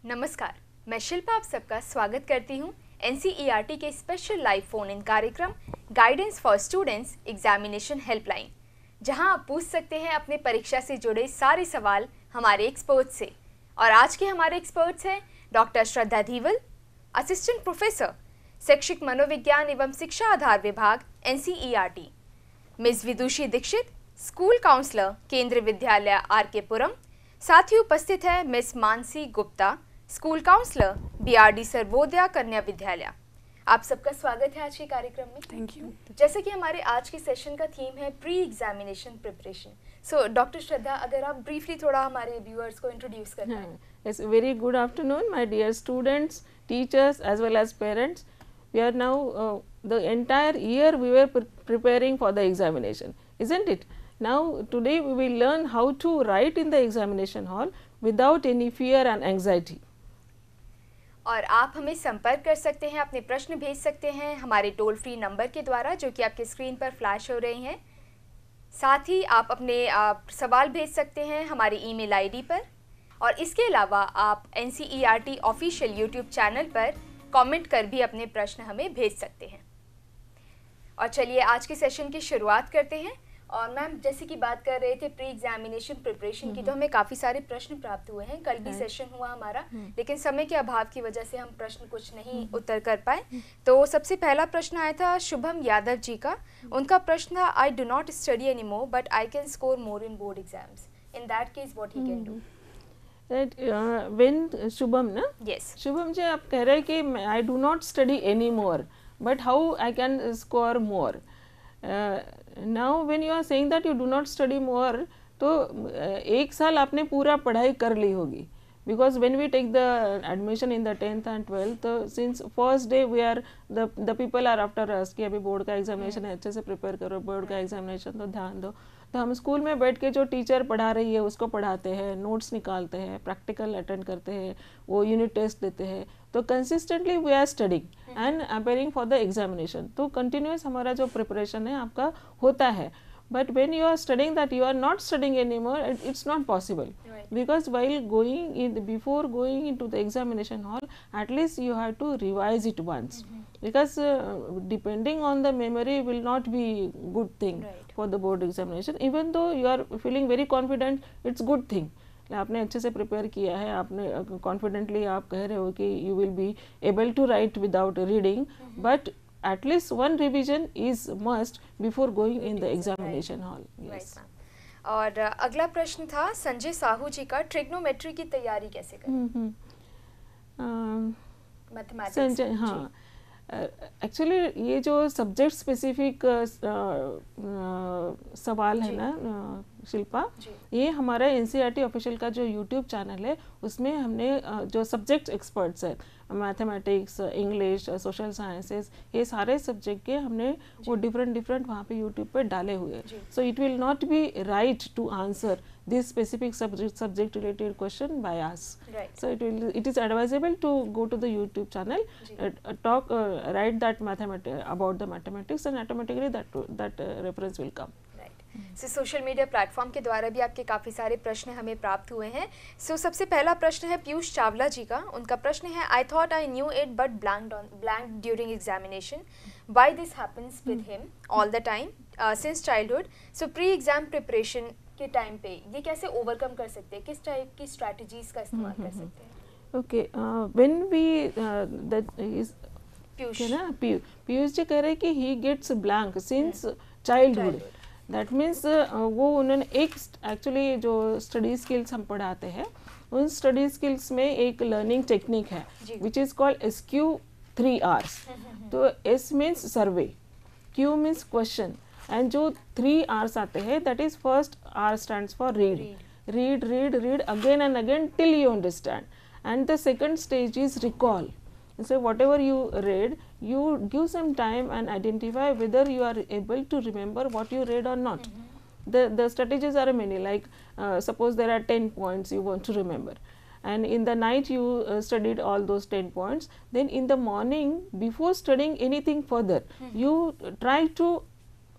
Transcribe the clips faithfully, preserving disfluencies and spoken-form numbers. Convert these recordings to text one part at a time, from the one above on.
नमस्कार, मैं शिल्पा आप सबका स्वागत करती हूँ N C E R T के स्पेशल लाइव फोन इन कार्यक्रम guidance for students examination helpline, जहां आप पूछ सकते हैं अपने परीक्षा से जुड़े सारे सवाल हमारे एक्सपर्ट्स से। और आज के हमारे एक्सपर्ट्स हैं doctor Shraddha Dhival, assistant professor, शैक्षिक मनोविज्ञान एवं शिक्षा आधार विभाग N C E R T, miss Vidushi Dikshit, school counsellor, Kendriya Vidyalaya R K Puram. साथ ही उपस्थित है miss Mansi Gupta, school counsellor, B R D Sarvodaya Kanya Vidyalaya. आप सबका स्वागत है आज के कार्यक्रम में। Thank you. जैसे कि हमारे आज के सेशन का थीम है pre examination preparation, so doctor Shraddha, अगर आप ब्रीफली थोड़ा हमारे व्यूअर्स को इंट्रोड्यूस कर पाएं। Yes, very good afternoon, my dear students, teachers, as well as parents. We are now uh, the entire year we were pre preparing for the examination, isn't it? Now today we will learn how to write in the examination hall without any fear and anxiety. और आप हमें संपर्क कर सकते हैं, अपने प्रश्न भेज सकते हैं हमारे टोल फ्री नंबर के द्वारा जो कि आपके स्क्रीन पर फ्लैश हो रही हैं। साथ ही आप अपने आप सवाल भेज सकते हैं हमारी ईमेल आईडी पर, और इसके अलावा आप N C E R T official YouTube channel पर कमेंट कर भी अपने प्रश्न हमें भेज सकते हैं। और चलिए आज के सेशन की शुरुआत करते हैं। और मैम, जैसे कि बात कर रहे थे प्री एग्जामिनेशन प्रिपरेशन की, तो हमें काफ़ी सारे प्रश्न प्राप्त हुए हैं। कल भी सेशन हुआ हमारा, लेकिन समय के अभाव की वजह से हम प्रश्न कुछ नहीं उत्तर कर पाए। तो सबसे पहला प्रश्न आया था शुभम यादव जी का। उनका प्रश्न था, I do not study any more but I can score more in board exams, in that case what he can do. That uh, when Shubham, na? Yes. Shubham ji आप कह रहे हैं कि I do not study anymore, but how I can score more? Uh, now when you are saying that you do not study more, तो uh, एक साल आपने पूरा पढ़ाई कर ली होगी, because when we take the admission in the tenth and twelfth, तो since first day we are the the people are after us कि अभी बोर्ड का एग्जामिनेशन है, अच्छे से प्रिपेयर करो, बोर्ड का एग्जामिनेशन तो ध्यान दो। तो हम स्कूल में बैठ के जो टीचर पढ़ा रही है उसको पढ़ाते हैं, नोट्स निकालते हैं, प्रैक्टिकल अटेंड करते हैं, वो यूनिट टेस्ट देते हैं, तो consistently we are studying and appearing for the examination. तो कंटिन्यूस हमारा जो प्रिपरेशन है आपका होता है। But when you are studying that you are not studying anymore, it, it's not possible. Right. Because while going in, before going into the examination hall, at least you have to revise it once. Mm-hmm. Because uh, depending on the memory will not be good thing right. for the board examination. Even though you are feeling very confident, it's good thing. आपने अच्छे से prepare किया है, आपने confidently आप कह रहे हो कि you will be able to write without reading, mm-hmm. but at least one revision is must before going in the examination right. hall. Yes. Right, और uh, अगला प्रश्न था संजय साहू जी का, ट्रिग्नोमेट्री की तैयारी कैसे करें? मैथमेटिक्स। संजय, हाँ, एक्चुअली uh, ये जो सब्जेक्ट स्पेसिफिक uh, uh, सवाल है ना uh, शिल्पा, ये हमारा N C E R T official का जो यूट्यूब चैनल है उसमें हमने uh, जो सब्जेक्ट एक्सपर्ट्स है, मैथमेटिक्स, इंग्लिश, सोशल साइंसेस, ये सारे सब्जेक्ट के हमने वो डिफरेंट डिफरेंट वहाँ पे यूट्यूब पे डाले हुए हैं। So it will not be right to answer this specific subject subject related question by us. Right. So it will it is advisable to go to the YouTube channel, uh, uh, talk uh, write that mathematics about the mathematics, and automatically that that uh, reference will come. So social media platform के द्वारा भी आपके काफ़ी सारे प्रश्न हमें प्राप्त हुए हैं। सो so, सबसे पहला प्रश्न है पीयूष चावला जी का। उनका प्रश्न है, I thought I knew it but blanked on blanked during examination, why this happens with him all the time since childhood. So pre exam preparation के टाइम पे ये कैसे ओवरकम कर सकते हैं, किस टाइप की स्ट्रैटेजीज का इस्तेमाल कर सकते हैं? Okay, when we that is Piyush ना पीयूष जी कह रहे हैं कि he gets blank since childhood. That means वो उन्होंने एक एक्चुअली जो स्टडी स्किल्स हम पढ़ाते हैं उन स्टडी स्किल्स में एक लर्निंग टेक्निक है which is called S Q three Rs. तो S means survey, Q means question, and जो थ्री आर्स आते हैं that is first R stands for read, read read read again and again till you understand, and the second stage is recall. So whatever you read, you give some time and identify whether you are able to remember what you read or not. Mm-hmm. The the strategies are many, like uh, suppose there are ten points you want to remember, and in the night you uh, studied all those ten points. Then in the morning, before studying anything further, mm-hmm. you try to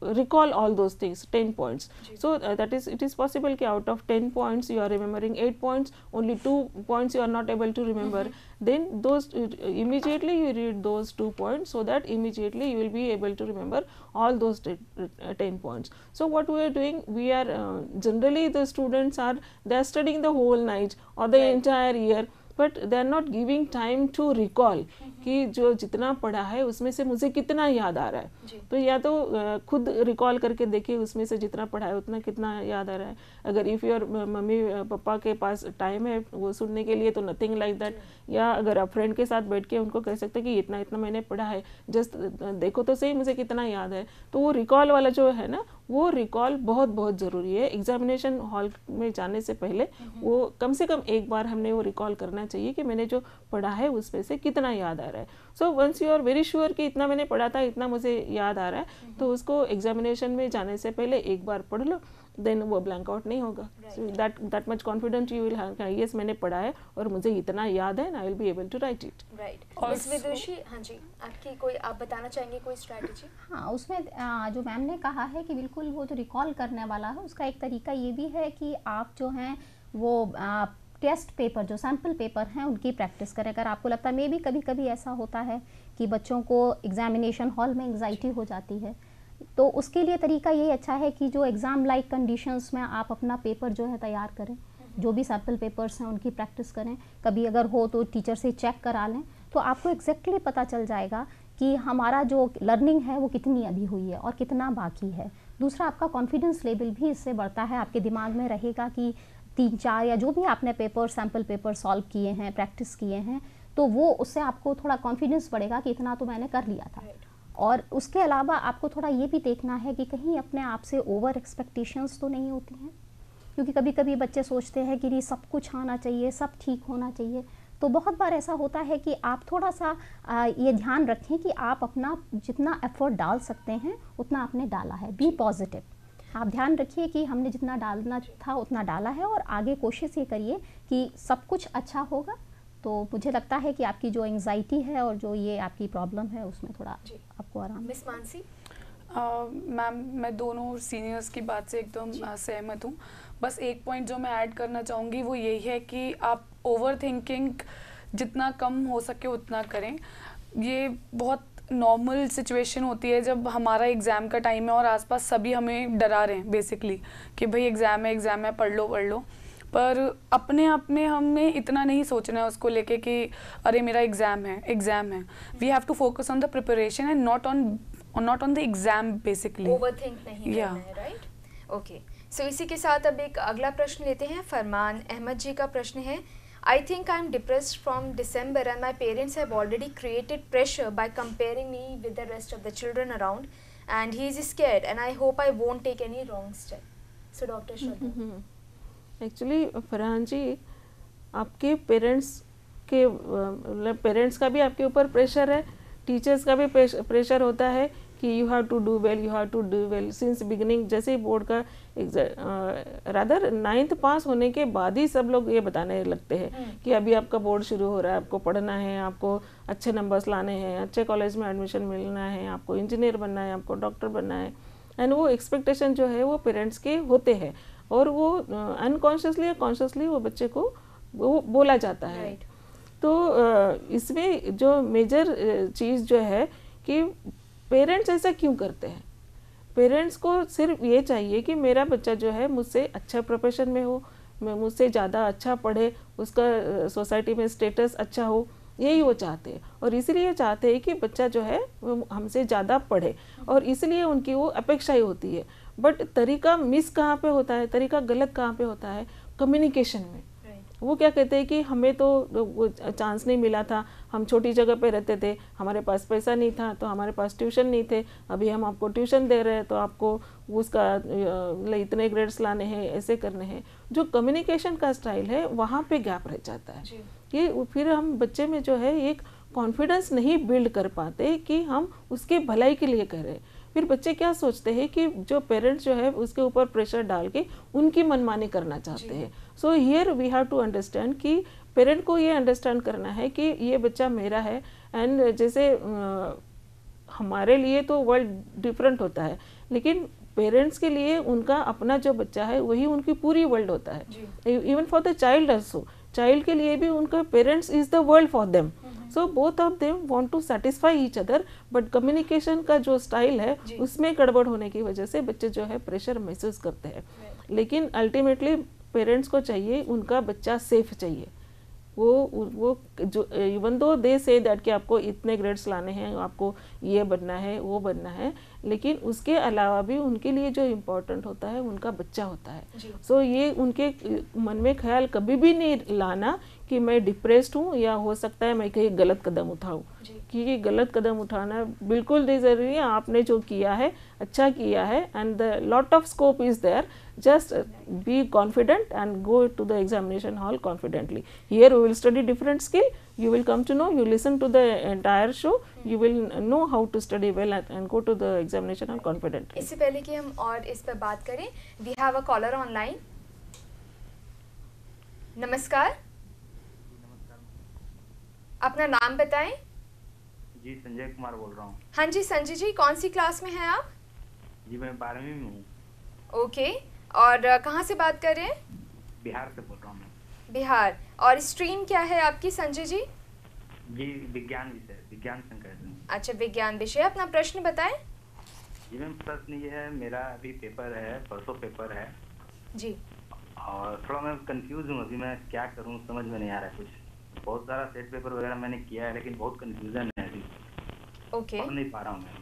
recall all those things, ten points. So uh, that is, it is possible कि out of ten points you are remembering eight points, only two points you are not able to remember. Mm-hmm. Then those uh, immediately you read those two points, so that immediately you will be able to remember all those ten points. So what we are doing, we are uh, generally the students are, they are studying the whole night or the right. entire year, but they are not giving time to recall कि जो जितना पढ़ा है उसमें से मुझे कितना याद आ रहा है. तो या तो खुद रिकॉल करके देखिए उसमें से जितना पढ़ा है उतना कितना याद आ रहा है. अगर इफ़ योर मम्मी पापा के पास टाइम है वो सुनने के लिए तो नथिंग लाइक दैट. या अगर आप फ्रेंड के साथ बैठ के उनको कह सकते हैं कि इतना इतना मैंने पढ़ा है, जस्ट देखो तो सही मुझे कितना याद है. तो वो रिकॉल वाला जो है ना, वो रिकॉल बहुत बहुत ज़रूरी है. एग्जामिनेशन हॉल में जाने से पहले वो कम से कम एक बार हमने वो रिकॉल करना चाहिए कि मैंने जो पढ़ा है उसमें से कितना याद आ रहा है. So once you are very sure कि इतना मैंने पढ़ा था, इतना मुझे याद आ रहा है, तो उसको एग्जामिनेशन में जाने से पहले एक बार पढ़ लो, देन वो ब्लैंक आउट नहीं होगा. So that that much confident you will have, yes मैंने पढ़ा है और मुझे इतना याद है, I will be able to write it. Right. Miss Vidushi, हाँ जी, आपकी कोई, आप बताना चाहेंगे कोई स्ट्रैटेजी? हाँ, उसमें जो मैम ने कहा है कि बिल्कुल वो जो रिकॉल करने वाला है उसका एक तरीका ये भी है कि आप जो हैं वो टेस्ट पेपर, जो सैम्पल पेपर हैं उनकी प्रैक्टिस करें. अगर आपको लगता है, मे भी कभी कभी ऐसा होता है कि बच्चों को एग्जामिनेशन हॉल में एंग्जाइटी हो जाती है, तो उसके लिए तरीका यही अच्छा है कि जो एग्ज़ाम लाइक कंडीशंस में आप अपना पेपर जो है तैयार करें, जो भी सैम्पल पेपर्स हैं उनकी प्रैक्टिस करें. कभी अगर हो तो टीचर से चेक करा लें, तो आपको एग्जैक्टली पता चल जाएगा कि हमारा जो लर्निंग है वो कितनी अभी हुई है और कितना बाकी है. दूसरा, आपका कॉन्फिडेंस लेवल भी इससे बढ़ता है. आपके दिमाग में रहेगा कि तीन चार या जो भी आपने पेपर, सैम्पल पेपर सॉल्व किए हैं, प्रैक्टिस किए हैं, तो वो उससे आपको थोड़ा कॉन्फिडेंस बढ़ेगा कि इतना तो मैंने कर लिया था. और उसके अलावा आपको थोड़ा ये भी देखना है कि कहीं अपने आप से ओवर एक्सपेक्टेशंस तो नहीं होती हैं, क्योंकि कभी कभी बच्चे सोचते हैं कि सब कुछ आना चाहिए, सब ठीक होना चाहिए. तो बहुत बार ऐसा होता है कि आप थोड़ा सा आ, ये ध्यान रखें कि आप अपना जितना एफर्ट डाल सकते हैं उतना आपने डाला है. Be positive. आप ध्यान रखिए कि हमने जितना डालना था उतना डाला है और आगे कोशिश ये करिए कि सब कुछ अच्छा होगा. तो मुझे लगता है कि आपकी जो एंग्जाइटी है और जो ये आपकी प्रॉब्लम है उसमें थोड़ा आपको आराम. मिस मानसी? मैम, मैं दोनों सीनियर्स की बात से एकदम सहमत हूँ. बस एक पॉइंट जो मैं ऐड करना चाहूँगी वो यही है कि आप ओवर थिंकिंग जितना कम हो सके उतना करें. ये बहुत नॉर्मल सिचुएशन होती है जब हमारा एग्ज़ाम का टाइम है और आसपास सभी हमें डरा रहे हैं बेसिकली कि भाई एग्ज़ाम है, एग्ज़ाम है, पढ़ लो पढ़ लो. पर अपने आप में हमें इतना नहीं सोचना है उसको लेके कि अरे मेरा एग्ज़ाम है, एग्ज़ाम है. We have to focus on the preparation and not on not on the exam basically. Overthink नहीं करना है. राइट. ओके. सो इसी के साथ अब एक अगला प्रश्न लेते हैं. फरमान अहमद जी का प्रश्न है, I think I'm depressed from December and my parents have already created pressure by comparing me with the rest of the children around and he is scared and I hope I won't take any wrong step. So Doctor Shraddha. Actually Farhan जी, आपके parents के मतलब parents का भी आपके ऊपर pressure है, teachers का भी प्रेशर होता है कि you have to do well, you have to do well since beginning. जैसे ही बोर्ड का रादर नाइन्थ पास होने के बाद ही सब लोग ये बताने लगते हैं कि अभी आपका बोर्ड शुरू हो रहा है, आपको पढ़ना है, आपको अच्छे नंबर्स लाने हैं, अच्छे कॉलेज में एडमिशन मिलना है, आपको इंजीनियर बनना है, आपको डॉक्टर बनना है. एंड वो एक्सपेक्टेशन जो है वो पेरेंट्स के होते हैं और वो अनकॉन्शियसली या कॉन्शियसली वो बच्चे को वो बोला जाता है. right. तो इसमें जो मेजर चीज़ जो है कि पेरेंट्स ऐसा क्यों करते हैं. पेरेंट्स को सिर्फ ये चाहिए कि मेरा बच्चा जो है मुझसे अच्छा प्रोफेशन में हो, मैं मुझसे ज़्यादा अच्छा पढ़े, उसका सोसाइटी में स्टेटस अच्छा हो, यही वो चाहते हैं. और इसीलिए चाहते हैं कि बच्चा जो है वो हमसे ज़्यादा पढ़े और इसलिए उनकी वो अपेक्षाएं होती है. बट तरीका मिस कहाँ पे होता है, तरीका गलत कहाँ पे होता है, कम्युनिकेशन में. वो क्या कहते हैं कि हमें तो वो चांस नहीं मिला था, हम छोटी जगह पे रहते थे, हमारे पास पैसा नहीं था तो हमारे पास ट्यूशन नहीं थे, अभी हम आपको ट्यूशन दे रहे हैं तो आपको उसका इतने ग्रेड्स लाने हैं, ऐसे करने हैं. जो कम्युनिकेशन का स्टाइल है वहाँ पे गैप रह जाता है कि फिर हम बच्चे में जो है एक कॉन्फिडेंस नहीं बिल्ड कर पाते कि हम उसके भलाई के लिए करें. फिर बच्चे क्या सोचते हैं कि जो पेरेंट्स जो है उसके ऊपर प्रेशर डाल के उनकी मनमानी करना चाहते हैं. So here we have to understand कि पेरेंट को ये अंडरस्टैंड करना है कि ये बच्चा मेरा है. एंड जैसे हमारे लिए तो वर्ल्ड डिफरेंट होता है, लेकिन पेरेंट्स के लिए उनका अपना जो बच्चा है वही उनकी पूरी वर्ल्ड होता है। Even for the child also, child के लिए भी उनका parents is the world for them. So both of them want to satisfy each other, but communication का जो स्टाइल है उसमें गड़बड़ होने की वजह से बच्चे जो है प्रेशर महसूस करते हैं। लेकिन अल्टीमेटली पेरेंट्स को चाहिए उनका बच्चा सेफ चाहिए। वो वो जो even though they say that कि आपको इतने ग्रेड्स लाने हैं, आपको ये बनना है वो बनना है, लेकिन उसके अलावा भी उनके लिए जो इम्पोर्टेंट होता है उनका बच्चा होता है। सो so, ये उनके मन में ख्याल कभी भी नहीं लाना कि मैं डिप्रेस्ड हूँ या हो सकता है मैं कहीं गलत कदम उठाऊँ, क्योंकि गलत कदम उठाना बिल्कुल नहीं ज़रूरी है। आपने जो किया है अच्छा किया है, and the lot of scope is there, just uh, be confident and go to the examination hall confidently. Here we will study different skill, you will come to know, you listen to the entire show, you will know how to study well and, and go to the examination hall confidently. इससे पहले कि हम और इस पर बात करें, we have a caller online. नमस्कार, अपना नाम बताएं। जी संजय कुमार बोल रहा हूँ। हाँ जी संजय जी, कौन सी क्लास में हैं आप? जी मैं बारहवीं में हूँ। ओके, और कहाँ से बात कर रहे हैं? बिहार से बोल रहा हूँ मैं। बिहार, और स्ट्रीम क्या है आपकी संजय जी? जी विज्ञान विषय, विज्ञान संकाय। अच्छा विज्ञान विषय, अपना प्रश्न बताएं। जी मैम प्रश्न ये है, मेरा अभी पेपर है, परसों पेपर है जी, और थोड़ा मैं कंफ्यूज हूँ अभी, मैं क्या करूँ समझ में नहीं आ रहा है कुछ। बहुत सारा सेट पेपर वगैरह मैंने किया है लेकिन बहुत कंफ्यूजन है अभी, ओके पढ़ नहीं पा रहा हूँ मैं।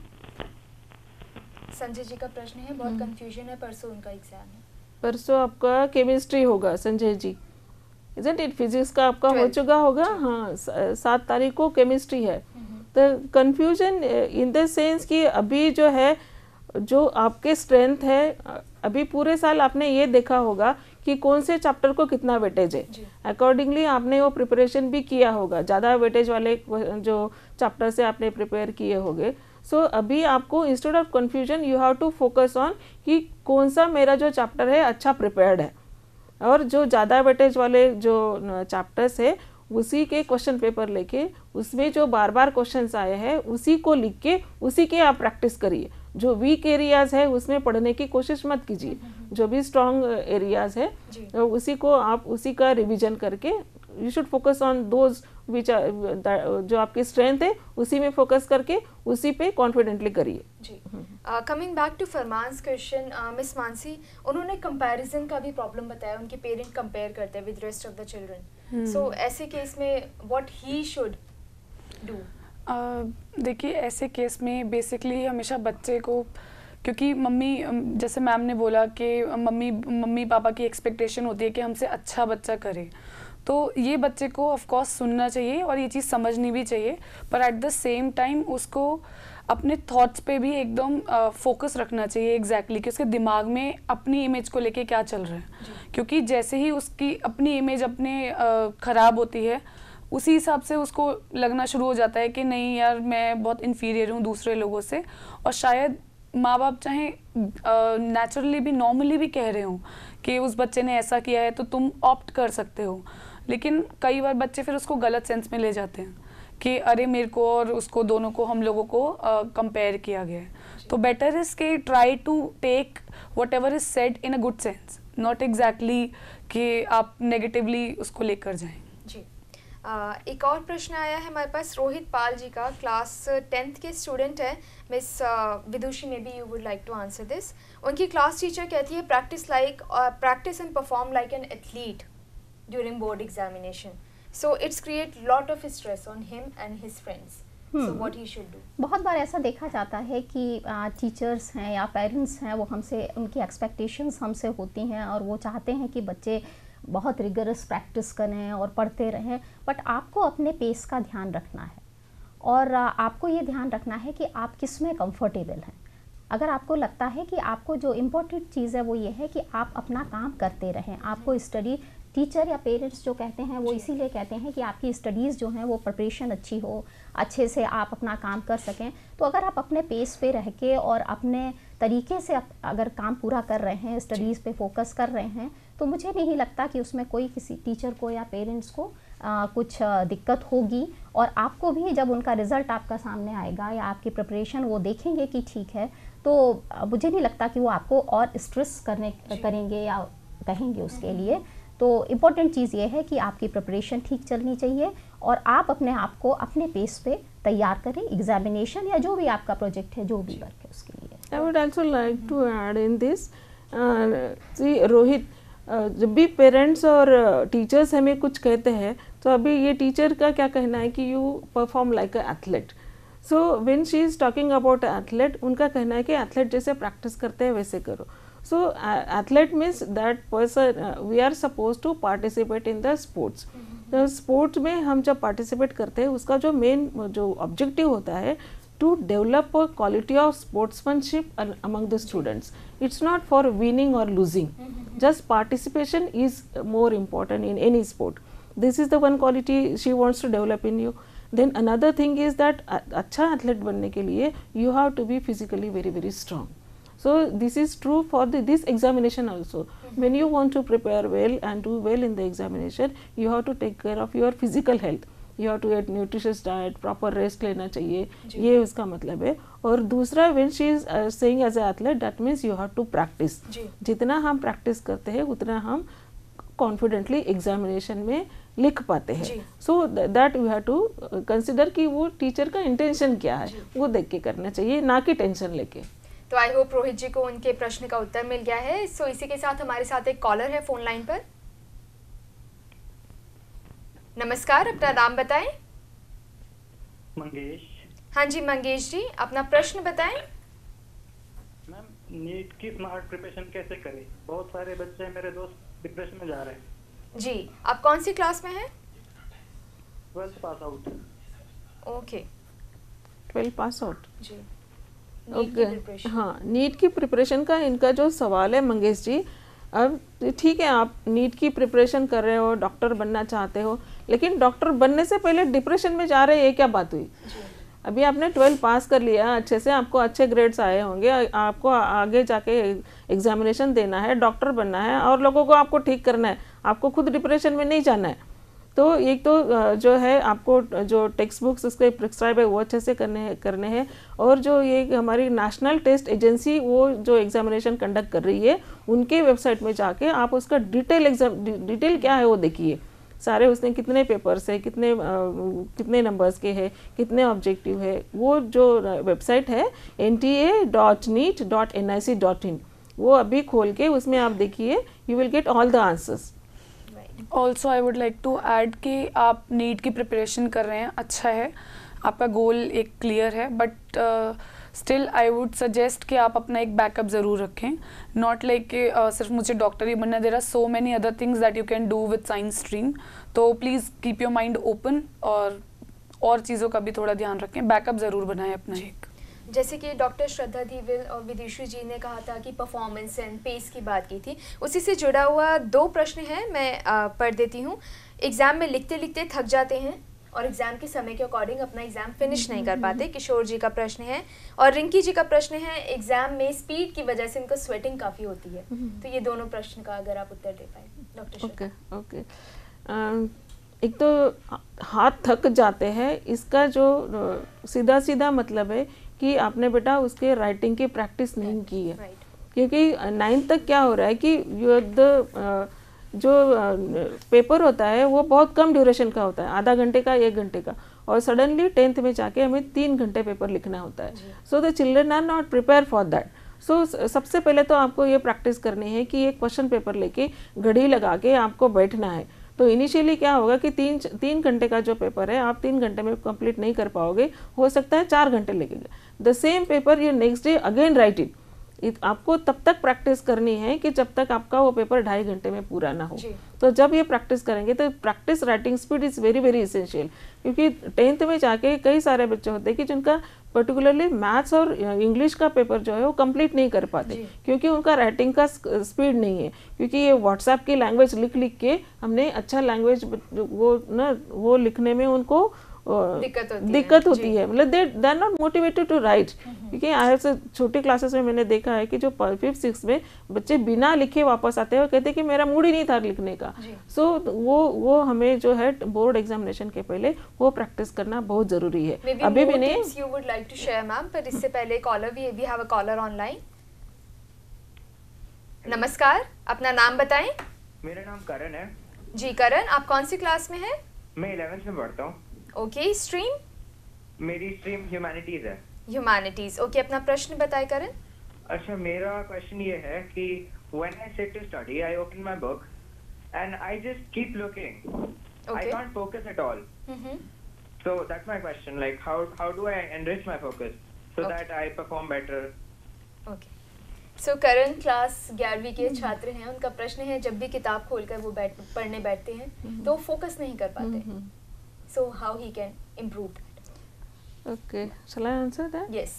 संजय जी का प्रश्न है, बहुत कंफ्यूजन है, परसों उनका एग्जाम है। परसों आपका केमिस्ट्री होगा Sanjay ji, isn't it? Physics का आपका हो चुका होगा, हाँ सात तारीख को केमिस्ट्री है। तो कंफ्यूजन इन द सेंस कि अभी जो है जो आपके स्ट्रेंथ है, अभी पूरे साल आपने ये देखा होगा कि कौन से चैप्टर को कितना वेटेज है, अकॉर्डिंगली आपने वो प्रिपरेशन भी किया होगा, ज़्यादा वेटेज वाले जो चैप्टर से आपने प्रिपेयर किए होंगे। सो so, अभी आपको instead of confusion you have to focus on कि कौन सा मेरा जो चैप्टर है अच्छा प्रिपेयर्ड है, और जो ज़्यादा वेटेज वाले जो चैप्टर्स है उसी के क्वेश्चन पेपर लेके उसमें जो बार बार क्वेश्चंस आए हैं उसी को लिख के उसी के आप प्रैक्टिस करिए। जो वीक एरियाज है उसमें पढ़ने की कोशिश मत कीजिए, जो भी स्ट्रॉन्ग एरियाज है उसी को आप उसी का रिवीजन करके you should focus on those which जो आपकी स्ट्रेंथ है उसी में फोकस करके उसी पे कॉन्फिडेंटली करिए। जी, coming back to Farman's question, miss Mansi, उन्होंने कंपैरिजन का भी प्रॉब्लम बताया, उनके पेरेंट कंपेयर करते हैं with rest of the children, so ऐसे केस में व्हाट ही शुड डू? देखिए ऐसे केस में बेसिकली हमेशा बच्चे को, क्योंकि मम्मी जैसे मैम ने बोला कि मम्मी मम्मी पापा की एक्सपेक्टेशन होती है कि हमसे अच्छा बच्चा करे, तो ये बच्चे को ऑफ कोर्स सुनना चाहिए और ये चीज़ समझनी भी चाहिए, पर एट द सेम टाइम उसको अपने थॉट्स पे भी एकदम फोकस रखना चाहिए एग्जैक्टली exactly, कि उसके दिमाग में अपनी इमेज को लेके क्या चल रहा है, क्योंकि जैसे ही उसकी अपनी इमेज अपने ख़राब होती है उसी हिसाब से उसको लगना शुरू हो जाता है कि नहीं यार मैं बहुत इन्फीरियर हूँ दूसरे लोगों से, और शायद माँ बाप चाहे नेचुरली भी नॉर्मली भी कह रहे हों कि उस बच्चे ने ऐसा किया है तो तुम ऑप्ट कर सकते हो, लेकिन कई बार बच्चे फिर उसको गलत सेंस में ले जाते हैं कि अरे मेरे को और उसको दोनों को हम लोगों को कंपेयर uh, किया गया है। तो बेटर इज़ के try to take whatever is said in a good sense, not exactly कि आप नेगेटिवली उसको लेकर जाएं। जी, Uh, एक और प्रश्न आया है हमारे पास रोहित पाल जी का, क्लास टेंथ के स्टूडेंट है। Miss Vidushi may be you would like to answer this. उनकी क्लास टीचर कहती है practice like practice and perform like an athlete during board examination, so it's create lot of stress on him and his friends, so what he should do? बहुत बार ऐसा देखा जाता है कि टीचर्स हैं या पेरेंट्स हैं वो हमसे, उनकी एक्सपेक्टेशंस हमसे होती हैं और वो चाहते हैं कि बच्चे बहुत रिगरस प्रैक्टिस करें और पढ़ते रहें, बट आपको अपने पेस का ध्यान रखना है और आपको ये ध्यान रखना है कि आप किस में कंफर्टेबल हैं। अगर आपको लगता है कि आपको जो इम्पोर्टेंट चीज़ है वो ये है कि आप अपना काम करते रहें, आपको स्टडी, टीचर या पेरेंट्स जो कहते हैं वो इसीलिए कहते हैं कि आपकी स्टडीज़ जो हैं वो प्रिपरेशन अच्छी हो, अच्छे से आप अपना काम कर सकें। तो अगर आप अपने पेस पे रह के और अपने तरीके से अगर काम पूरा कर रहे हैं, स्टडीज़ पे फोकस कर रहे हैं, तो मुझे नहीं लगता कि उसमें कोई किसी टीचर को या पेरेंट्स को आ, कुछ आ, दिक्कत होगी, और आपको भी जब उनका रिज़ल्ट आपका सामने आएगा या आपकी प्रिपरेशन वो देखेंगे कि ठीक है, तो मुझे नहीं लगता कि वो आपको और स्ट्रेस करने करेंगे या कहेंगे उसके लिए। तो इम्पॉर्टेंट चीज़ ये है कि आपकी प्रिपरेशन ठीक चलनी चाहिए और आप अपने आप को अपने पेस पे तैयार करें एग्जामिनेशन या जो भी आपका प्रोजेक्ट है, जो भी वर्क है उसके लिए। I would also like to add in this, see Rohit, जब भी पेरेंट्स और टीचर्स हमें कुछ कहते हैं तो अभी ये टीचर का क्या कहना है कि you perform like a athlete. So when she is talking about athlete, उनका कहना है कि एथलीट जैसे प्रैक्टिस करते हैं वैसे करो। So uh, athlete means that person uh, we are supposed to participate in the sports. तो स्पोर्ट्स में हम जब पार्टिसिपेट करते हैं उसका जो मेन जो ऑब्जेक्टिव होता है to develop a quality of sportsmanship among the students. It's not for winning और losing, just participation is more important in any sport. This is the one quality she wants to develop in you. Then another thing is that अच्छा athlete बनने के लिए you have to be physically very very strong. So this is true for the this examination also. Mm-hmm. When you want to prepare well and do well in the examination, you have to take care of your physical health. You have to eat nutritious diet, proper rest लेना चाहिए, ये उसका मतलब है. और दूसरा, when she is uh, saying as an athlete, that means you have to practice. जितना हम practice करते हैं उतना हम confidently examination में लिख पाते हैं. So that we have to consider कि वो टीचर का intention क्या है, वो देख के करना चाहिए, ना कि टेंशन लेके. तो आई होप रोहित जी को उनके प्रश्न का उत्तर मिल गया है. सो इसी के साथ हमारे साथ एक कॉलर है फोन लाइन पर. नमस्कार, अपना नाम बताएं. मंगेश. हाँ जी मंगेश जी, अपना प्रश्न बताएं. मैम, नीट की स्मार्ट प्रिपरेशन कैसे करें? बहुत सारे बच्चे मेरे दोस्त डिप्रेशन में जा रहे हैं. जी, आप कौन सी क्लास में हैं? Twelfth pass out. Okay, twelfth pass out. जी ओके okay. हाँ, नीट की प्रिपरेशन का इनका जो सवाल है मंगेश जी, अब ठीक है आप नीट की प्रिपरेशन कर रहे हो, डॉक्टर बनना चाहते हो, लेकिन डॉक्टर बनने से पहले डिप्रेशन में जा रहे हैं, ये क्या बात हुई? अभी आपने ट्वेल्थ पास कर लिया अच्छे से, आपको अच्छे ग्रेड्स आए होंगे, आपको आगे जाके एग्जामिनेशन देना है, डॉक्टर बनना है और लोगों को आपको ठीक करना है, आपको खुद डिप्रेशन में नहीं जाना है. तो एक तो जो है आपको जो टेक्स्ट बुक्स उसके प्रिस्क्राइब है वो अच्छे से करने करने हैं, और जो ये हमारी नेशनल टेस्ट एजेंसी वो जो एग्जामिनेशन कंडक्ट कर रही है उनके वेबसाइट में जाके आप उसका डिटेल एग्जाम डिटेल क्या है वो देखिए. सारे उसने कितने पेपर्स है, कितने आ, कितने नंबर्स के हैं, कितने ऑब्जेक्टिव है, वो जो वेबसाइट है N T A dot NEET dot N I C dot in, वो अभी खोल के उसमें आप देखिए, you will get all the answers. Also I would like to add कि आप नीट की प्रिपरेशन कर रहे हैं, अच्छा है, आपका गोल एक क्लियर है, but still I would suggest कि आप अपना एक बैकअप ज़रूर रखें. नॉट लाइक कि uh, सिर्फ मुझे डॉक्टर ही बनना, there are so many other things that you can do with science stream. तो please keep your mind open और और चीज़ों का भी थोड़ा ध्यान रखें, बैकअप ज़रूर बनाएं अपना एक. जैसे कि डॉक्टर श्रद्धा धीविल और विदिशु जी ने कहा था कि परफॉर्मेंस एंड पेस की बात की थी, उसी से जुड़ा हुआ दो प्रश्न हैं, मैं आ, पढ़ देती हूँ. एग्ज़ाम में लिखते लिखते थक जाते हैं और एग्ज़ाम के समय के अकॉर्डिंग अपना एग्ज़ाम फिनिश नहीं कर पाते, किशोर जी का प्रश्न है. और रिंकी जी का प्रश्न है, एग्ज़ाम में स्पीड की वजह से उनको स्वेटिंग काफ़ी होती है. तो ये दोनों प्रश्न का अगर आप उत्तर दे पाए डॉक्टर. ओके ओके, एक तो हाथ थक जाते हैं, इसका जो सीधा सीधा मतलब है कि आपने बेटा उसके राइटिंग की प्रैक्टिस नहीं की है. right. क्योंकि नाइन्थ तक क्या हो रहा है कि द जो पेपर होता है वो बहुत कम ड्यूरेशन का होता है, आधा घंटे का, एक घंटे का, और सडनली टेंथ में जाके हमें तीन घंटे पेपर लिखना होता है. So the children are not prepare for that. So सबसे पहले तो आपको ये प्रैक्टिस करनी है कि एक क्वेश्चन पेपर लेके घड़ी लगा के आपको बैठना है. तो इनिशियली क्या होगा कि तीन तीन घंटे का जो पेपर है आप तीन घंटे में कंप्लीट नहीं कर पाओगे, हो सकता है चार घंटे लगेगा. The same paper you next day again write it. आपको तब तक प्रैक्टिस करनी है कि जब तक आपका वो पेपर ढाई घंटे में पूरा ना हो. तो जब ये प्रैक्टिस करेंगे तो practice writing speed is very very essential. क्योंकि टेंथ में जाके कई सारे बच्चे होते हैं कि जिनका पर्टिकुलरली मैथ्स और इंग्लिश का पेपर जो है वो कंप्लीट नहीं कर पाते, क्योंकि उनका राइटिंग का स्पीड नहीं है. क्योंकि ये व्हाट्सएप की लैंग्वेज लिख लिख के हमने अच्छा लैंग्वेज वो ना वो लिखने में उनको दिक्कत होती दिक्कत है, होती जी। है, मतलब they they are not motivated to write. क्योंकि आई हैव से छोटी क्लासेस में मैंने देखा है कि जो फिफ्थ सिक्स में बच्चे बिना लिखे वापस आते हैं और कहते हैं कि मेरा मूड ही नहीं था लिखने का। सो so, वो वो हमें जो है बोर्ड एग्जामिनेशन के पहले वो प्रैक्टिस करना बहुत जरूरी है। Maybe अभी भी more नहीं। tips you would like to share, ma'am, पर इससे पहले कॉलर भी we have a caller online। नमस्कार, अपना नाम बताएं। मेरा नाम करण है। जी करण, आप कौन सी क्लास में हैं? मैं इलेवेंथ में पढ़ता हूँ। Okay, stream? मेरी स्ट्रीम ह्यूमैनिटीज है। Humanities, okay. अपना प्रश्न बताएं करण। अच्छा, मेरा क्वेश्चन ये है कि when I sit to study, I open my book and I just keep looking. I Okay. can't focus at all. Hmm, So that's my question. Like, how how do I enrich my focus so Okay. that I perform better? Okay. So Karan class ग्यारहवीं के छात्र हैं, उनका प्रश्न है जब भी किताब खोलकर वो बैठ पढ़ने बैठते हैं तो फोकस नहीं कर पाते, so how he can improve that? Okay, shall I answer that? Yes.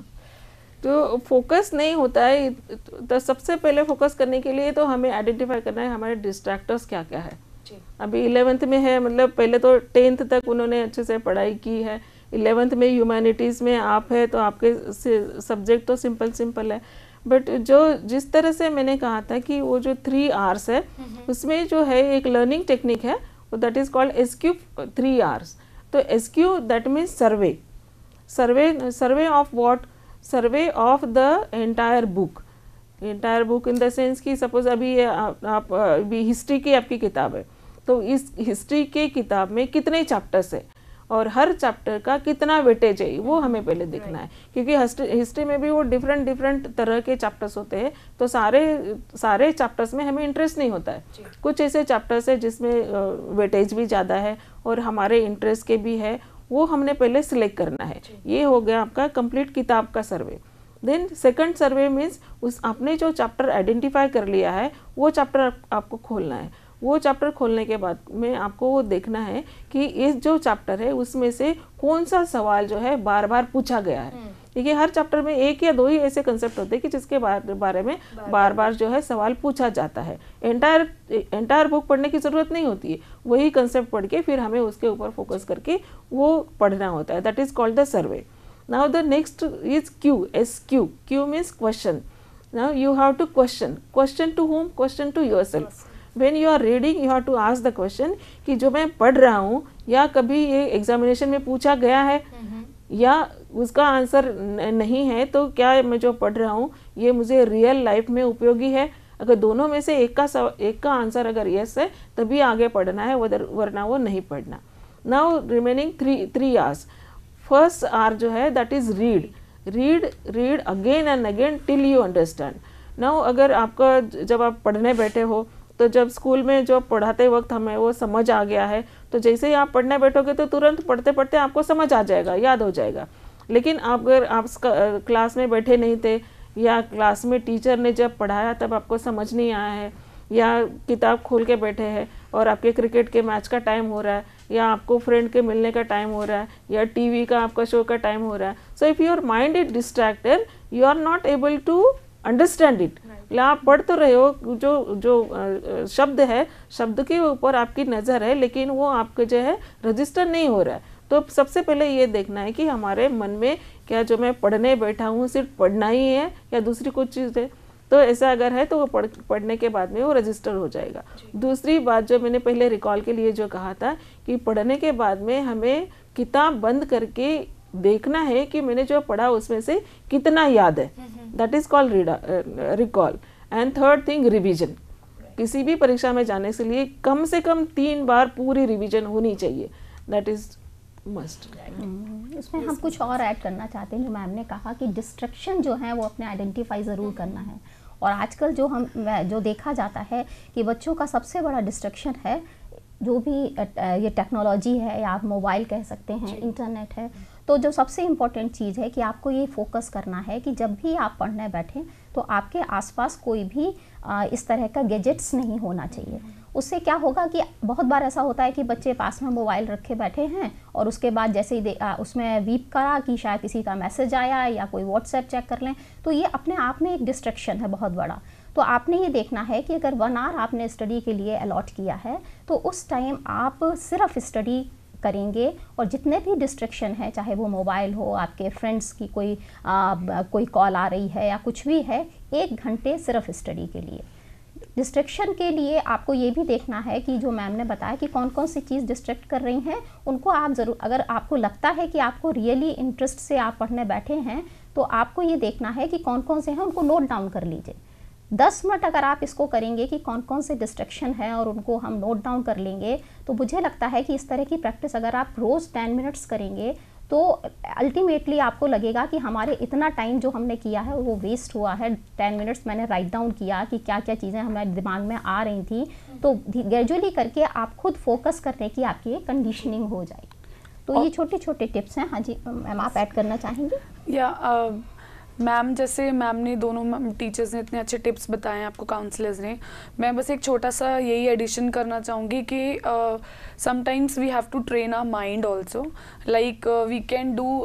तो फोकस नहीं होता है तो सबसे पहले फोकस करने के लिए तो हमें आइडेंटिफाई करना है हमारे डिस्ट्रैक्टर्स क्या क्या है। जी। अभी इलेवेंथ में है, मतलब पहले तो टेंथ तक उन्होंने अच्छे से पढ़ाई की है, इलेवेंथ में ह्यूमैनिटीज़ में आप है तो आपके सब्जेक्ट तो सिंपल सिंपल है, बट जो जिस तरह से मैंने कहा था कि वो जो थ्री आर्स है उसमें जो है एक लर्निंग टेक्निक है, that is called S Q three Rs. तो S Q that means survey, survey survey of what, survey of the entire book. Entire book in the sense कि सपोज अभी ये आप, आप अभी हिस्ट्री की आपकी किताब है तो इस हिस्ट्री के किताब में कितने चैप्टर्स है और हर चैप्टर का कितना वेटेज है वो हमें पहले देखना है, क्योंकि हिस्ट्री में भी वो डिफरेंट डिफरेंट तरह के चैप्टर्स होते हैं तो सारे सारे चैप्टर्स में हमें इंटरेस्ट नहीं होता है। कुछ ऐसे चैप्टर्स है जिसमें वेटेज भी ज़्यादा है और हमारे इंटरेस्ट के भी है, वो हमने पहले सिलेक्ट करना है। ये हो गया आपका कंप्लीट किताब का survey. Then second survey means उस आपने जो चैप्टर आइडेंटिफाई कर लिया है वो चैप्टर आप, आपको खोलना है। वो चैप्टर खोलने के बाद में आपको वो देखना है कि इस जो चैप्टर है उसमें से कौन सा सवाल जो है बार बार पूछा गया है। देखिए हर चैप्टर में एक या दो ही ऐसे कंसेप्ट होते हैं कि जिसके बारे बारे में बार बार, बार जो है सवाल पूछा जाता है। एंटायर एंटायर बुक पढ़ने की ज़रूरत नहीं होती है, वही कंसेप्ट पढ़ के फिर हमें उसके ऊपर फोकस करके वो पढ़ना होता है। That is called the survey. Now the next is Q, S Q. Q means question. Now you have to question, question to whom, question to yourself. When you are reading, you have to ask the question कि जो मैं पढ़ रहा हूँ या कभी ये examination में पूछा गया है या उसका आंसर नहीं है तो क्या मैं जो पढ़ रहा हूँ ये मुझे रियल लाइफ में उपयोगी है। अगर दोनों में से एक का एक का आंसर अगर यस है तभी आगे पढ़ना है, वरना वो नहीं पढ़ना। Now remaining three three Rs. First R जो है that is read, read read again and again till you understand. Now अगर आपका जब आप पढ़ने बैठे हो तो जब स्कूल में जो पढ़ाते वक्त हमें वो समझ आ गया है तो जैसे ही आप पढ़ने बैठोगे तो तुरंत पढ़ते पढ़ते आपको समझ आ जाएगा, याद हो जाएगा। लेकिन आप अगर आप क्लास में बैठे नहीं थे या क्लास में टीचर ने जब पढ़ाया तब आपको समझ नहीं आया है या किताब खोल के बैठे हैं और आपके क्रिकेट के मैच का टाइम हो रहा है या आपको फ्रेंड के मिलने का टाइम हो रहा है या टीवी का आपका शो का टाइम हो रहा है, so if your mind is distracted you are not able to understand it. आप पढ़ तो रहे हो, जो जो शब्द है शब्द के ऊपर आपकी नज़र है लेकिन वो आपके जो है रजिस्टर नहीं हो रहा है। तो सबसे पहले ये देखना है कि हमारे मन में क्या जो मैं पढ़ने बैठा हूँ सिर्फ पढ़ना ही है या दूसरी कुछ चीज़ है। तो ऐसा अगर है तो वो पढ़ पढ़ने के बाद में वो रजिस्टर हो जाएगा। दूसरी बात जो मैंने पहले रिकॉल के लिए जो कहा था कि पढ़ने के बाद में हमें किताब बंद करके देखना है कि मैंने जो पढ़ा उसमें से कितना याद है, that is called recall. And third thing revision. किसी भी परीक्षा में जाने से लिए कम से कम तीन बार पूरी रिवीजन होनी चाहिए, दैट इज मस्ट। इसमें हम कुछ और ऐड करना चाहते हैं जो मैम ने कहा कि डिस्ट्रैक्शन जो है वो अपने आइडेंटिफाई ज़रूर करना है। और आजकल जो हम जो देखा जाता है कि बच्चों का सबसे बड़ा डिस्ट्रैक्शन है जो भी ये टेक्नोलॉजी है या आप मोबाइल कह सकते हैं, इंटरनेट है। तो जो सबसे इम्पोर्टेंट चीज़ है कि आपको ये फोकस करना है कि जब भी आप पढ़ने बैठें तो आपके आसपास कोई भी इस तरह का गैजेट्स नहीं होना चाहिए। उससे क्या होगा कि बहुत बार ऐसा होता है कि बच्चे पास में मोबाइल रखे बैठे हैं और उसके बाद जैसे ही उसमें वीप करा कि शायद किसी का मैसेज आया या कोई व्हाट्सएप चेक कर लें, तो ये अपने आप में एक डिस्ट्रैक्शन है बहुत बड़ा। तो आपने ये देखना है कि अगर वन आवर आपने स्टडी के लिए अलॉट किया है तो उस टाइम आप सिर्फ स्टडी करेंगे और जितने भी डिस्ट्रैक्शन है, चाहे वो मोबाइल हो, आपके फ्रेंड्स की कोई आ, कोई कॉल आ रही है या कुछ भी है, एक घंटे सिर्फ स्टडी के लिए। डिस्ट्रैक्शन के लिए आपको ये भी देखना है कि जो मैम ने बताया कि कौन कौन सी चीज़ डिस्ट्रैक्ट कर रही हैं, उनको आप ज़रूर, अगर आपको लगता है कि आपको रियली इंटरेस्ट से आप पढ़ने बैठे हैं तो आपको ये देखना है कि कौन कौन से हैं, उनको नोट डाउन कर लीजिए। दस मिनट अगर आप इसको करेंगे कि कौन कौन से डिस्ट्रैक्शन है और उनको हम नोट डाउन कर लेंगे, तो मुझे लगता है कि इस तरह की प्रैक्टिस अगर आप रोज़ टेन मिनट्स करेंगे तो अल्टीमेटली आपको लगेगा कि हमारे इतना टाइम जो हमने किया है वो वेस्ट हुआ है। टेन मिनट्स मैंने राइट डाउन किया कि क्या क्या चीज़ें हमारे दिमाग में आ रही थी, तो ग्रेजुअली करके आप खुद फोकस करने की आपकी कंडीशनिंग हो जाएगी। तो ये छोटे छोटे टिप्स हैं। हाँ जी मैम, आप ऐड करना चाहेंगे? या मैम, जैसे मैम ने, दोनों टीचर्स ने इतने अच्छे टिप्स बताए हैं आपको, काउंसलर्स ने, मैं बस एक छोटा सा यही एडिशन करना चाहूँगी कि sometimes we have to train our mind also, like we can do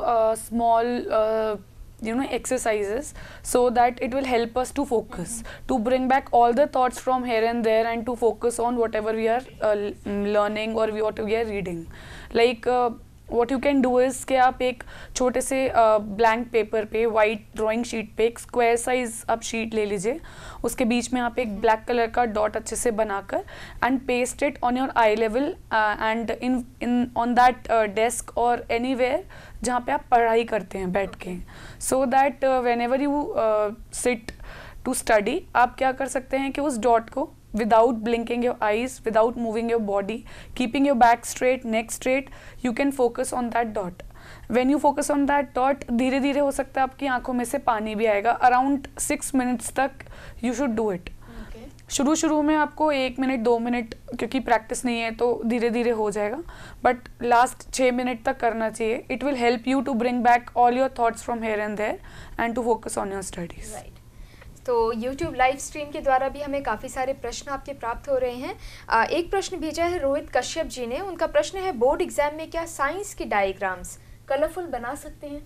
small you know exercises so that it will help us to focus, mm-hmm. to bring back all the thoughts from here and there and to focus on whatever we are uh, learning or we, what we are reading. Like uh, what you can do is कि आप एक छोटे से blank uh, paper पे, white drawing sheet पे एक square size आप sheet ले लीजिए, उसके बीच में आप एक ब्लैक कलर का डॉट अच्छे से बनाकर and paste it on your eye level and in in on that desk और एनीवेयर जहाँ पे आप पढ़ाई करते हैं बैठ के, so that whenever you sit to study, आप क्या कर सकते हैं कि उस डॉट को without blinking your eyes, without moving your body, keeping your back straight, neck straight, you can focus on that dot. When you focus on that dot, धीरे धीरे हो सकता है आपकी आंखों में से पानी भी आएगा। अराउंड सिक्स मिनट्स तक you should do it. शुरू शुरू में आपको एक मिनट दो मिनट, क्योंकि प्रैक्टिस नहीं है तो धीरे धीरे हो जाएगा, बट लास्ट छः मिनट तक करना चाहिए। It will help you to bring back all your thoughts from here and there and to focus on your studies. तो YouTube लाइव स्ट्रीम के द्वारा भी हमें काफ़ी सारे प्रश्न आपके प्राप्त हो रहे हैं। आ, एक प्रश्न भेजा है रोहित कश्यप जी ने। उनका प्रश्न है, बोर्ड एग्जाम में क्या साइंस की डायग्राम्स कलरफुल बना सकते हैं?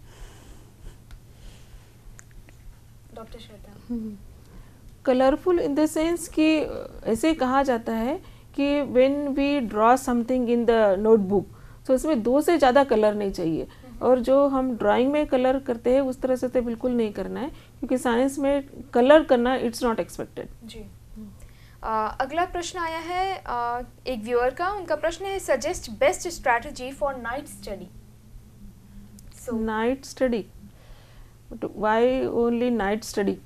Doctor Shraddha. Colourful in the sense कि ऐसे कहा जाता है कि when we draw something in the notebook, तो इसमें दो से ज़्यादा कलर नहीं चाहिए, और जो हम ड्राइंग में कलर करते हैं उस तरह से तो बिल्कुल नहीं करना है, क्योंकि साइंस में कलर करना इट्स नॉट एक्सपेक्टेड। जी। आ, अगला प्रश्न आया है आ, एक व्यूअर का। उनका प्रश्न है, suggest best strategy for night study. Night study, why only night study?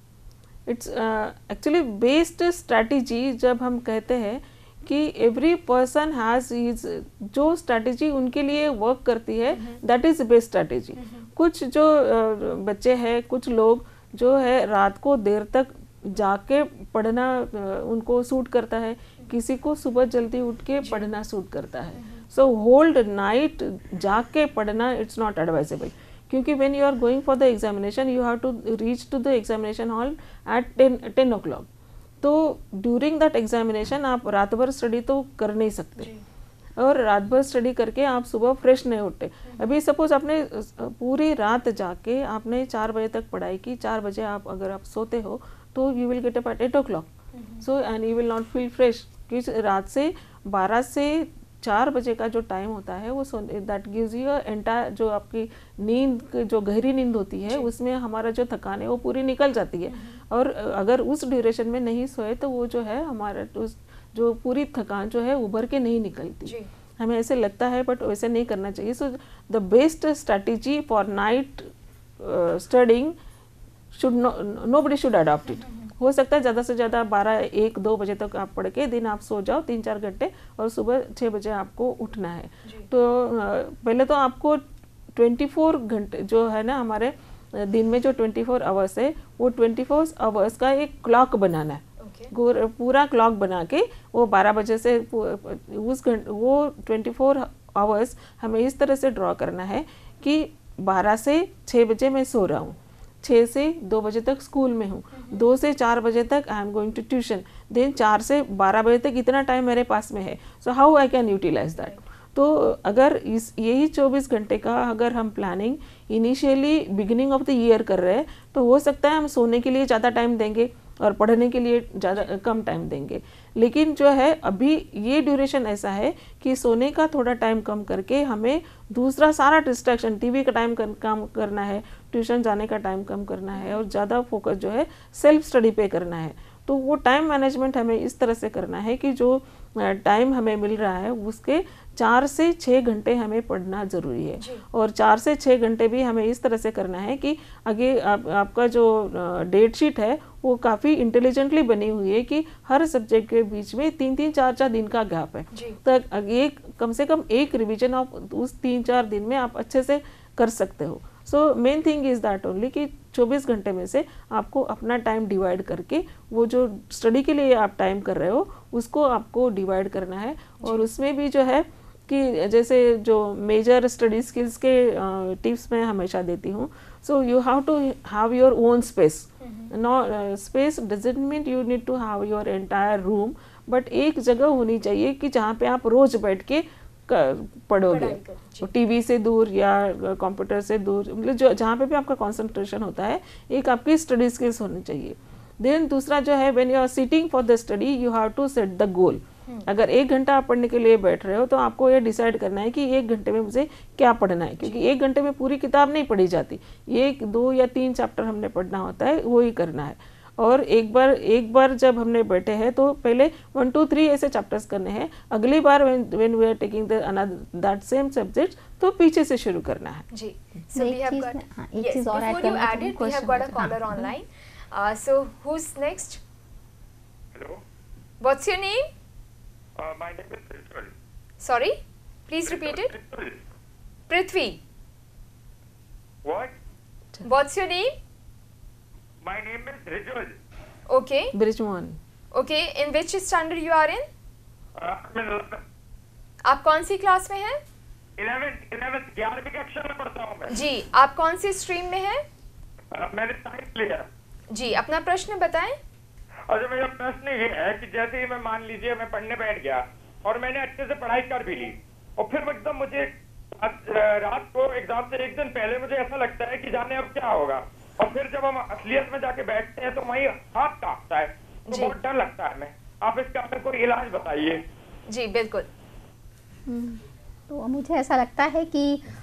It's actually best strategy जब हम कहते हैं कि एवरी पर्सन हैज़ हिज, जो स्ट्रैटेजी उनके लिए वर्क करती है दैट इज़ बेस्ट स्ट्रैटेजी। कुछ जो uh, बच्चे हैं, कुछ लोग जो है रात को देर तक जाके पढ़ना uh, उनको सूट करता है, किसी को सुबह जल्दी उठ के पढ़ना सूट करता है। सो होल्ड नाइट जाग के पढ़ना इट्स नॉट एडवाइजेबल, क्योंकि when you are going for the examination you have to reach to the examination hall at ten ten o'clock. तो ड्यूरिंग दैट एग्जामिनेशन आप रात भर स्टडी तो कर नहीं सकते, और रात भर स्टडी करके आप सुबह फ्रेश नहीं उठते। अभी सपोज आपने पूरी रात जाके आपने चार बजे तक पढ़ाई की, चार बजे आप अगर आप सोते हो तो you will get up at eight o'clock, so and you will not feel fresh. क्योंकि रात से बारह से चार बजे का जो टाइम होता है वो दैट गिव्स यू एंटायर, जो आपकी नींद, जो गहरी नींद होती है उसमें हमारा जो थकान है वो पूरी निकल जाती है, और अगर उस ड्यूरेशन में नहीं सोए तो वो जो है हमारा जो पूरी थकान जो है उभर के नहीं निकलती। हमें ऐसे लगता है बट वैसे नहीं करना चाहिए। So the best strategy for night studying should nobody should adopt it. हो सकता है ज़्यादा से ज़्यादा बारह एक दो बजे तक आप पढ़ के दिन आप सो जाओ तीन चार घंटे, और सुबह छः बजे आपको उठना है। तो पहले तो आपको ट्वेंटी फोर घंटे जो है ना, हमारे दिन में जो ट्वेंटी फोर आवर्स है वो ट्वेंटी फोर आवर्स का एक क्लॉक बनाना है। okay. पूरा क्लॉक बना के वो बारह बजे से उस घंटे वो ट्वेंटी फोर आवर्स हमें इस तरह से ड्रॉ करना है कि बारह से छः बजे मैं सो रहा हूँ, छः से दो बजे तक स्कूल में हूँ, दो से चार बजे तक I am going to tuition, then चार से बारह बजे तक इतना टाइम मेरे पास में है। So how I can utilise that. तो अगर इस यही चौबीस घंटे का अगर हम planning initially beginning of the year कर रहे हैं तो हो सकता है हम सोने के लिए ज़्यादा टाइम देंगे, और पढ़ने के लिए ज़्यादा कम टाइम देंगे। लेकिन जो है अभी ये ड्यूरेशन ऐसा है कि सोने का थोड़ा टाइम कम करके हमें दूसरा सारा डिस्ट्रैक्शन, टीवी का टाइम कर, काम करना है, ट्यूशन जाने का टाइम कम करना है और ज़्यादा फोकस जो है सेल्फ स्टडी पे करना है। तो वो टाइम मैनेजमेंट हमें इस तरह से करना है कि जो टाइम हमें मिल रहा है उसके चार से छः घंटे हमें पढ़ना ज़रूरी है। और चार से छः घंटे भी हमें इस तरह से करना है कि आगे आप, आपका जो डेट शीट है वो काफ़ी इंटेलिजेंटली बनी हुई है कि हर सब्जेक्ट के बीच में तीन तीन चार चार दिन का गैप है, तो एक कम से कम एक रिवीजन आप उस तीन चार दिन में आप अच्छे से कर सकते हो। So main thing is that only कि चौबीस घंटे में से आपको अपना टाइम डिवाइड करके वो जो स्टडी के लिए आप टाइम कर रहे हो उसको आपको डिवाइड करना है। और उसमें भी जो है कि जैसे जो मेजर स्टडी स्किल्स के टिप्स मैं हमेशा देती हूँ, so you have to have your own space. No space doesn't mean you need to have your entire room, but एक जगह होनी चाहिए कि जहाँ पे आप रोज बैठ के पढ़ोगे, टीवी से दूर या कंप्यूटर से दूर, मतलब जो जहाँ पे भी आपका कंसंट्रेशन होता है, एक आपकी स्टडी स्किल्स होनी चाहिए। देन दूसरा जो है, when you are sitting for the study you have to set the goal. अगर एक घंटा आप पढ़ने के लिए बैठ रहे हो तो आपको ये डिसाइड करना है कि एक घंटे में मुझे क्या पढ़ना है, क्योंकि एक घंटे में पूरी किताब नहीं पढ़ी जाती, एक दो या तीन चैप्टर हमने पढ़ना होता है, वो ही करना है। और एक बार एक बार जब हमने बैठे हैं तो पहले वन टू थ्री ऐसे चैप्टर्स करने हैं, अगली बार when we are taking the another that same subject तो पीछे से शुरू करना है। जी, सो वी हैव गॉट एक चीज और ऐड करना है, we have got a caller online. So who is next? Hello, what's your name? Uh, my name is Ritwal. Sorry, please repeat it. Ritwal. Prithvi. What? What's your name? My name is Ritwal. Okay. Brijmohan. Okay. In which standard you are in? Uh, I'm in eleventh. आप कौन सी class में हैं? eleventh, eleventh, ग्यारहवीं कक्षा में पढ़ता हूँ मैं। जी, आप कौन सी स्ट्रीम में हैं? uh, मैंने साइंस लिया। जी, अपना प्रश्न बताएं। अच्छा, मेरा प्रश्न ये है कि जैसे ही मैं मान लीजिए मैं पढ़ने बैठ गया और मैंने अच्छे से पढ़ाई कर भी ली और फिर एकदम मुझे रात को एग्जाम से एक दिन पहले मुझे ऐसा लगता है कि जाने अब क्या होगा, और फिर जब हम असलियत में जाके बैठते हैं तो वहीं हाथ कांपता है, तो बहुत डर लगता है हमें। आप इसका हमें कोई इलाज बताइए। जी बिल्कुल। तो मुझे ऐसा लगता है कि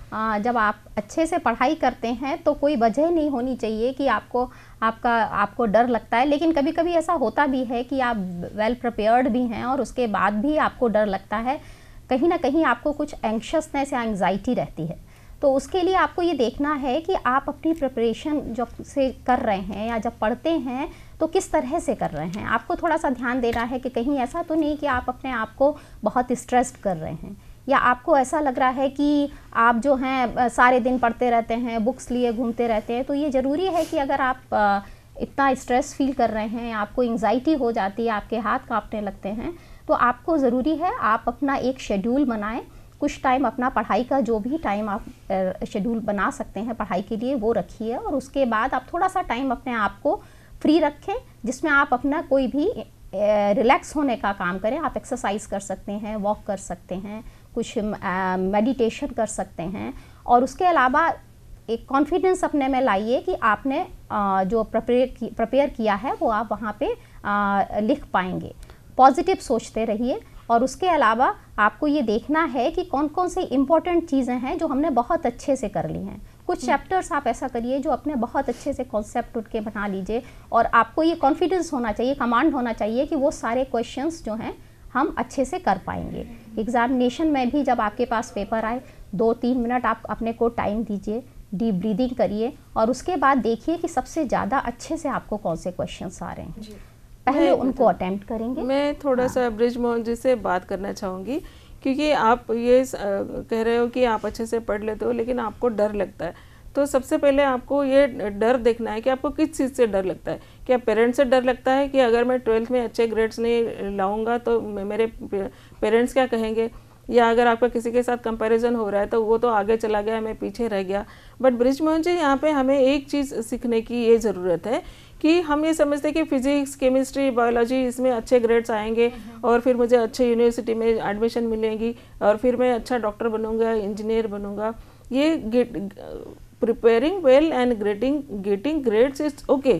जब आप अच्छे से पढ़ाई करते हैं तो कोई वजह नहीं होनी चाहिए कि आपको आपका आपको डर लगता है। लेकिन कभी कभी ऐसा होता भी है कि आप वेल प्रिपेयर्ड भी हैं और उसके बाद भी आपको डर लगता है, कहीं ना कहीं आपको कुछ एंग्शियसनेस या एंग्जाइटी रहती है। तो उसके लिए आपको ये देखना है कि आप अपनी प्रिपरेशन जब से कर रहे हैं या जब पढ़ते हैं तो किस तरह से कर रहे हैं। आपको थोड़ा सा ध्यान देना है कि कहीं ऐसा तो नहीं कि आप अपने आप को बहुत स्ट्रेस्ड कर रहे हैं, या आपको ऐसा लग रहा है कि आप जो हैं सारे दिन पढ़ते रहते हैं, बुक्स लिए घूमते रहते हैं। तो ये ज़रूरी है कि अगर आप इतना स्ट्रेस फील कर रहे हैं, आपको एंग्जाइटी हो जाती है, आपके हाथ कांपने लगते हैं, तो आपको ज़रूरी है आप अपना एक शेड्यूल बनाएं। कुछ टाइम अपना पढ़ाई का जो भी टाइम आप शेड्यूल बना सकते हैं पढ़ाई के लिए वो रखिए, और उसके बाद आप थोड़ा सा टाइम अपने आप को फ्री रखें जिसमें आप अपना कोई भी रिलैक्स होने का काम करें। आप एक्सरसाइज कर सकते हैं, वॉक कर सकते हैं, कुछ मेडिटेशन कर सकते हैं, और उसके अलावा एक कॉन्फिडेंस अपने में लाइए कि आपने आ, जो प्रिपेयर प्रिपेयर किया है वो आप वहाँ पे आ, लिख पाएंगे। पॉजिटिव सोचते रहिए, और उसके अलावा आपको ये देखना है कि कौन कौन सी इम्पोर्टेंट चीज़ें हैं जो हमने बहुत अच्छे से कर ली हैं। कुछ चैप्टर्स आप ऐसा करिए जो अपने बहुत अच्छे से कॉन्सेप्ट उठ के बना लीजिए, और आपको ये कॉन्फिडेंस होना चाहिए, कमांड होना चाहिए कि वो सारे क्वेश्चंस जो हैं हम अच्छे से कर पाएंगे। एग्जामिनेशन में भी जब आपके पास पेपर आए, दो तीन मिनट आप अपने को टाइम दीजिए, डीप ब्रीदिंग करिए, और उसके बाद देखिए कि सबसे ज़्यादा अच्छे से आपको कौन से क्वेश्चंस आ रहे हैं, पहले उनको अटेम्प्ट करेंगे। मैं थोड़ा हाँ। सा ब्रिजमोहन जी से बात करना चाहूँगी, क्योंकि आप ये आ, कह रहे हो कि आप अच्छे से पढ़ लेते हो लेकिन आपको डर लगता है। तो सबसे पहले आपको ये डर देखना है कि आपको किस चीज़ से डर लगता है। क्या पेरेंट्स से डर लगता है कि अगर मैं ट्वेल्थ में अच्छे ग्रेड्स नहीं लाऊंगा तो मेरे पेरेंट्स क्या कहेंगे, या अगर आपका किसी के साथ कंपैरिजन हो रहा है तो वो तो आगे चला गया, मैं पीछे रह गया। बट ब्रिजमोहन जी, यहाँ पे हमें एक चीज़ सीखने की ये ज़रूरत है कि हम ये समझते हैं कि फिजिक्स, केमिस्ट्री, बायोलॉजी इसमें अच्छे ग्रेड्स आएंगे और फिर मुझे अच्छे यूनिवर्सिटी में एडमिशन मिलेंगी और फिर मैं अच्छा डॉक्टर बनूंगा, इंजीनियर बनूंगा। ये preparing well and getting getting grades is okay,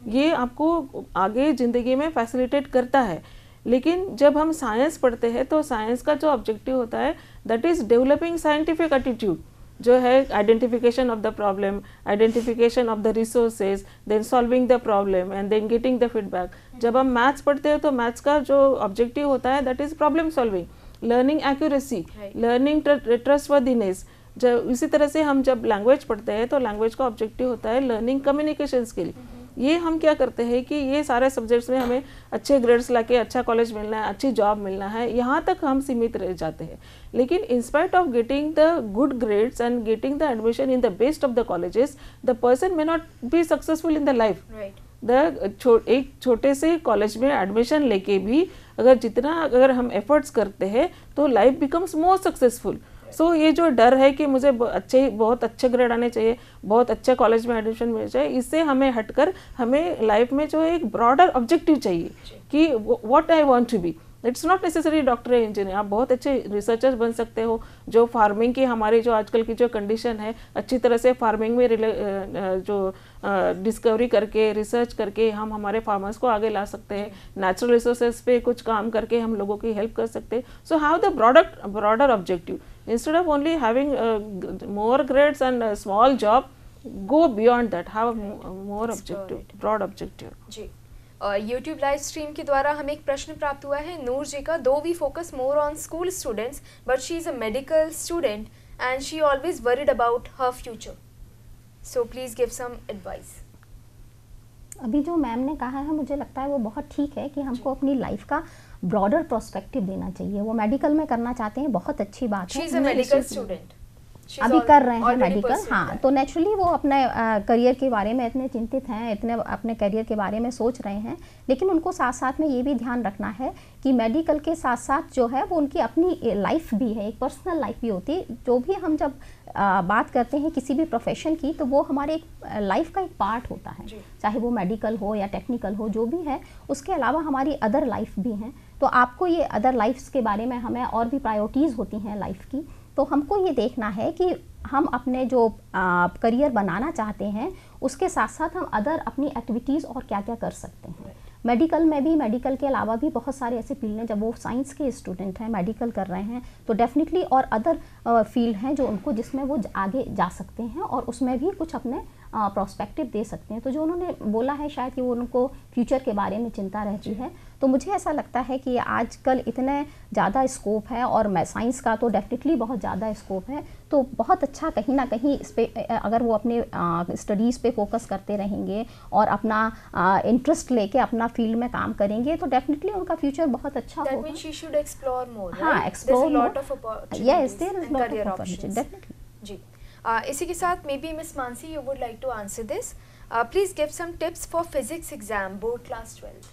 ये आपको आगे ज़िंदगी में फैसिलिटेट करता है। लेकिन जब हम साइंस पढ़ते हैं तो साइंस का जो ऑब्जेक्टिव होता है that is developing scientific attitude, जो है identification of the problem, identification of the resources, then solving the problem and then getting the feedback. जब हम मैथ्स पढ़ते हैं तो मैथ्स का जो ऑब्जेक्टिव होता है that is problem solving, learning accuracy, learning trustworthiness. जब इसी तरह से हम जब लैंग्वेज पढ़ते हैं तो लैंग्वेज का ऑब्जेक्टिव होता है लर्निंग कम्युनिकेशन स्किल। ये हम क्या करते हैं कि ये सारे सब्जेक्ट्स में हमें अच्छे ग्रेड्स लाके अच्छा कॉलेज मिलना है, अच्छी जॉब मिलना है, यहाँ तक हम सीमित रह जाते हैं। लेकिन in spite of getting the good grades and getting the admission in the best of the colleges, the person may not be successful in the life. The छो, एक छोटे से कॉलेज में एडमिशन लेके भी अगर जितना अगर हम एफर्ट्स करते हैं तो life becomes more successful. So so, ये जो डर है कि मुझे अच्छे बहुत अच्छे ग्रेड आने चाहिए, बहुत अच्छे कॉलेज में एडमिशन मिल जाए, इससे हमें हटकर हमें लाइफ में जो एक ब्रॉडर ऑब्जेक्टिव चाहिए कि what I want to be. It's not necessary doctor या इंजीनियर, आप बहुत अच्छे रिसर्चर्स बन सकते हो जो फार्मिंग की हमारी जो आजकल की जो कंडीशन है अच्छी तरह से फार्मिंग में जो डिस्कवरी करके रिसर्च करके हम हमारे फार्मर्स को आगे ला सकते हैं, नेचुरल रिसोर्सेज पे कुछ काम करके हम लोगों की हेल्प कर सकते हैं। So have the broader broader objective instead of only having uh, more grades and a small job, go beyond that, have a more objective, broad objective. जी, और YouTube लाइव स्ट्रीम के द्वारा हमें एक प्रश्न प्राप्त हुआ है नूर जी का। Though we focus more on school students but she is a medical student and she always worried about her future, so please give some advice. अभी जो मैम ने कहा है मुझे लगता है वो बहुत ठीक है कि हमको अपनी लाइफ का ब्रॉडर प्रोस्पेक्टिव देना चाहिए। वो मेडिकल में करना चाहते हैं, बहुत अच्छी बात है। मेडिकल स्टूडेंट अभी कर रहे हैं मेडिकल, हाँ, तो नेचुरली वो अपने करियर के बारे में इतने चिंतित हैं, इतने अपने करियर के बारे में सोच रहे हैं। लेकिन उनको साथ साथ में ये भी ध्यान रखना है कि मेडिकल के साथ साथ जो है वो उनकी अपनी लाइफ भी है, एक पर्सनल लाइफ भी होती है। जो भी हम जब आ, बात करते हैं किसी भी प्रोफेशन की तो वो हमारे एक लाइफ का एक पार्ट होता है, चाहे वो मेडिकल हो या टेक्निकल हो, जो भी है। उसके अलावा हमारी अदर लाइफ भी हैं, तो आपको ये अदर लाइफ्स के बारे में हमें और भी प्रायोरिटीज़ होती हैं लाइफ की, तो हमको ये देखना है कि हम अपने जो करियर बनाना चाहते हैं उसके साथ साथ हम अदर अपनी एक्टिविटीज़ और क्या क्या कर सकते हैं। मेडिकल में भी, मेडिकल के अलावा भी बहुत सारे ऐसे फील्ड हैं, जब वो साइंस के स्टूडेंट हैं मेडिकल कर रहे हैं तो डेफिनेटली और अदर फील्ड हैं जो उनको जिसमें वो आगे जा सकते हैं और उसमें भी कुछ अपने प्रोस्पेक्टिव दे सकते हैं। तो जो उन्होंने बोला है शायद कि वो उनको फ्यूचर के बारे में चिंता रहती है, तो मुझे ऐसा लगता है कि आजकल इतने ज़्यादा स्कोप है और मैं साइंस का तो डेफिनेटली बहुत ज़्यादा स्कोप है, तो बहुत अच्छा कहीं ना कहीं इस पे अगर वो अपने स्टडीज़ पे फोकस करते रहेंगे और अपना इंटरेस्ट लेके अपना फील्ड में काम करेंगे तो डेफिनेटली उनका फ्यूचर बहुत अच्छा होगा। हाँ, explore, yes, there is lot of opportunity definitely. जी, Uh, इसी के साथ maybe miss Mansi you would like to answer this, please give some tips for physics exam board class twelfth.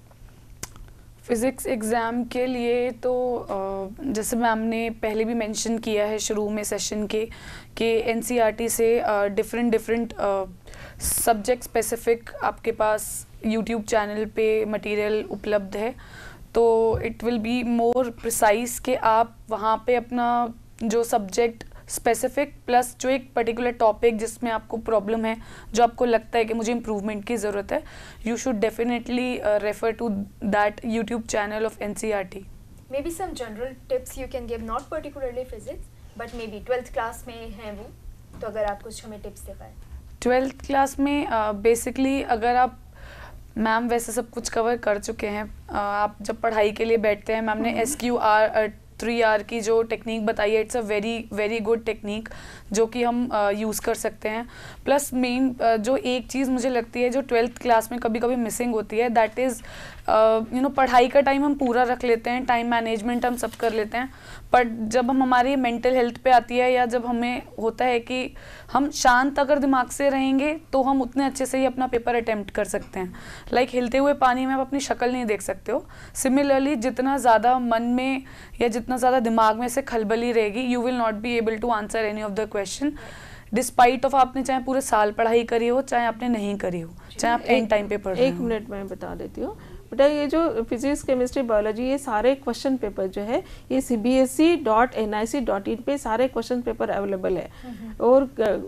Physics exam के लिए तो uh, जैसे ma'am ने पहले भी मेंशन किया है शुरू में सेशन के कि एनसीईआरटी से डिफरेंट डिफरेंट सब्जेक्ट स्पेसिफिक आपके पास यूट्यूब चैनल पे मटेरियल उपलब्ध है, तो it will be more precise कि आप वहाँ पे अपना जो सब्जेक्ट स्पेसिफिक प्लस जो एक पर्टिकुलर टॉपिक जिसमें आपको प्रॉब्लम है, जो आपको लगता है कि मुझे इम्प्रूवमेंट की ज़रूरत है, you should definitely refer to that YouTube channel of NCERT. Maybe some general tips you can give, not particularly physics but maybe twelfth class में हैं वो, तो अगर आप कुछ हमें टिप्स दे पाए। ट्वेल्थ क्लास में बेसिकली uh, अगर आप, मैम वैसे सब कुछ कवर कर चुके हैं, uh, आप जब पढ़ाई के लिए बैठते हैं, मैम ने S Q R three R की जो टेक्निक बताई है, it's a very very good technique जो कि हम यूज़ uh, कर सकते हैं। प्लस मेन uh, जो एक चीज़ मुझे लगती है जो ट्वेल्थ क्लास में कभी कभी मिसिंग होती है, दैट इज़ यू नो पढ़ाई का टाइम हम पूरा रख लेते हैं, टाइम मैनेजमेंट हम सब कर लेते हैं, बट जब हम हमारी मेंटल हेल्थ पे आती है या जब हमें होता है कि हम शांत अगर दिमाग से रहेंगे तो हम उतने अच्छे से ही अपना पेपर अटेम्प्ट कर सकते हैं। लाइक like, हिलते हुए पानी में आप अपनी शक्ल नहीं देख सकते हो, सिमिलरली जितना ज़्यादा मन में या जितना ज़्यादा दिमाग में से खलबली रहेगी, you will not be able to answer any of the question despite of आपने चाहे पूरे साल पढ़ाई करी हो चाहे आपने नहीं करी हो, चाहे आप एंड टाइम पे पढ़ रहे हो। एक मिनट में बता देती हूँ। बेटा ये जो फिजिक्स केमिस्ट्री बायोलॉजी ये सारे क्वेश्चन पेपर जो है ये C B S E dot N I C dot in पे सारे क्वेश्चन पेपर अवेलेबल है और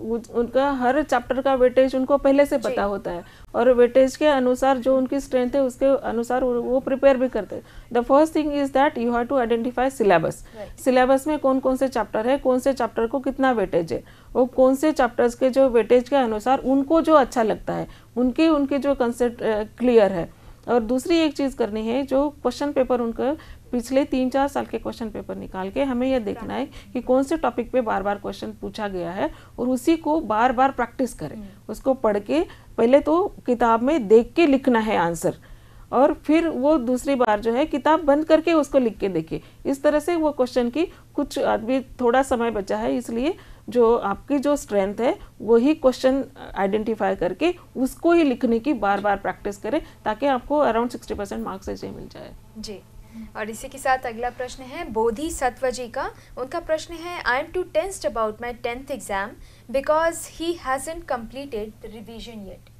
उनका हर चैप्टर का वेटेज उनको पहले से पता होता है और वेटेज के अनुसार जो उनकी स्ट्रेंथ है उसके अनुसार वो प्रिपेयर भी करते हैं। The first thing is that you have to identify syllabus. Syllabus में कौन कौन से चैप्टर है, कौन से चैप्टर को कितना वेटेज है, वो कौन से चैप्टर्स के जो वेटेज के अनुसार उनको जो अच्छा लगता है उनके उनके जो कंसेप्ट क्लियर है। और दूसरी एक चीज़ करनी है, जो क्वेश्चन पेपर उनका पिछले तीन चार साल के क्वेश्चन पेपर निकाल के हमें यह देखना है कि कौन से टॉपिक पे बार बार क्वेश्चन पूछा गया है और उसी को बार बार प्रैक्टिस करें। उसको पढ़ के पहले तो किताब में देख के लिखना है आंसर और फिर वो दूसरी बार जो है किताब बंद करके उसको लिख के देखे। इस तरह से वो क्वेश्चन की कुछ अभी थोड़ा समय बचा है, इसलिए जो आपकी जो स्ट्रेंथ है वही क्वेश्चन आइडेंटिफाई करके उसको ही लिखने की बार बार प्रैक्टिस करें ताकि आपको अराउंड सिक्सटी परसेंट मार्क्स ऐसे मिल जाए। जी, और इसी के साथ अगला प्रश्न है बोधि सत्व जी का। उनका प्रश्न है, I am too tensed about my tenth exam because he hasn't completed revision yet.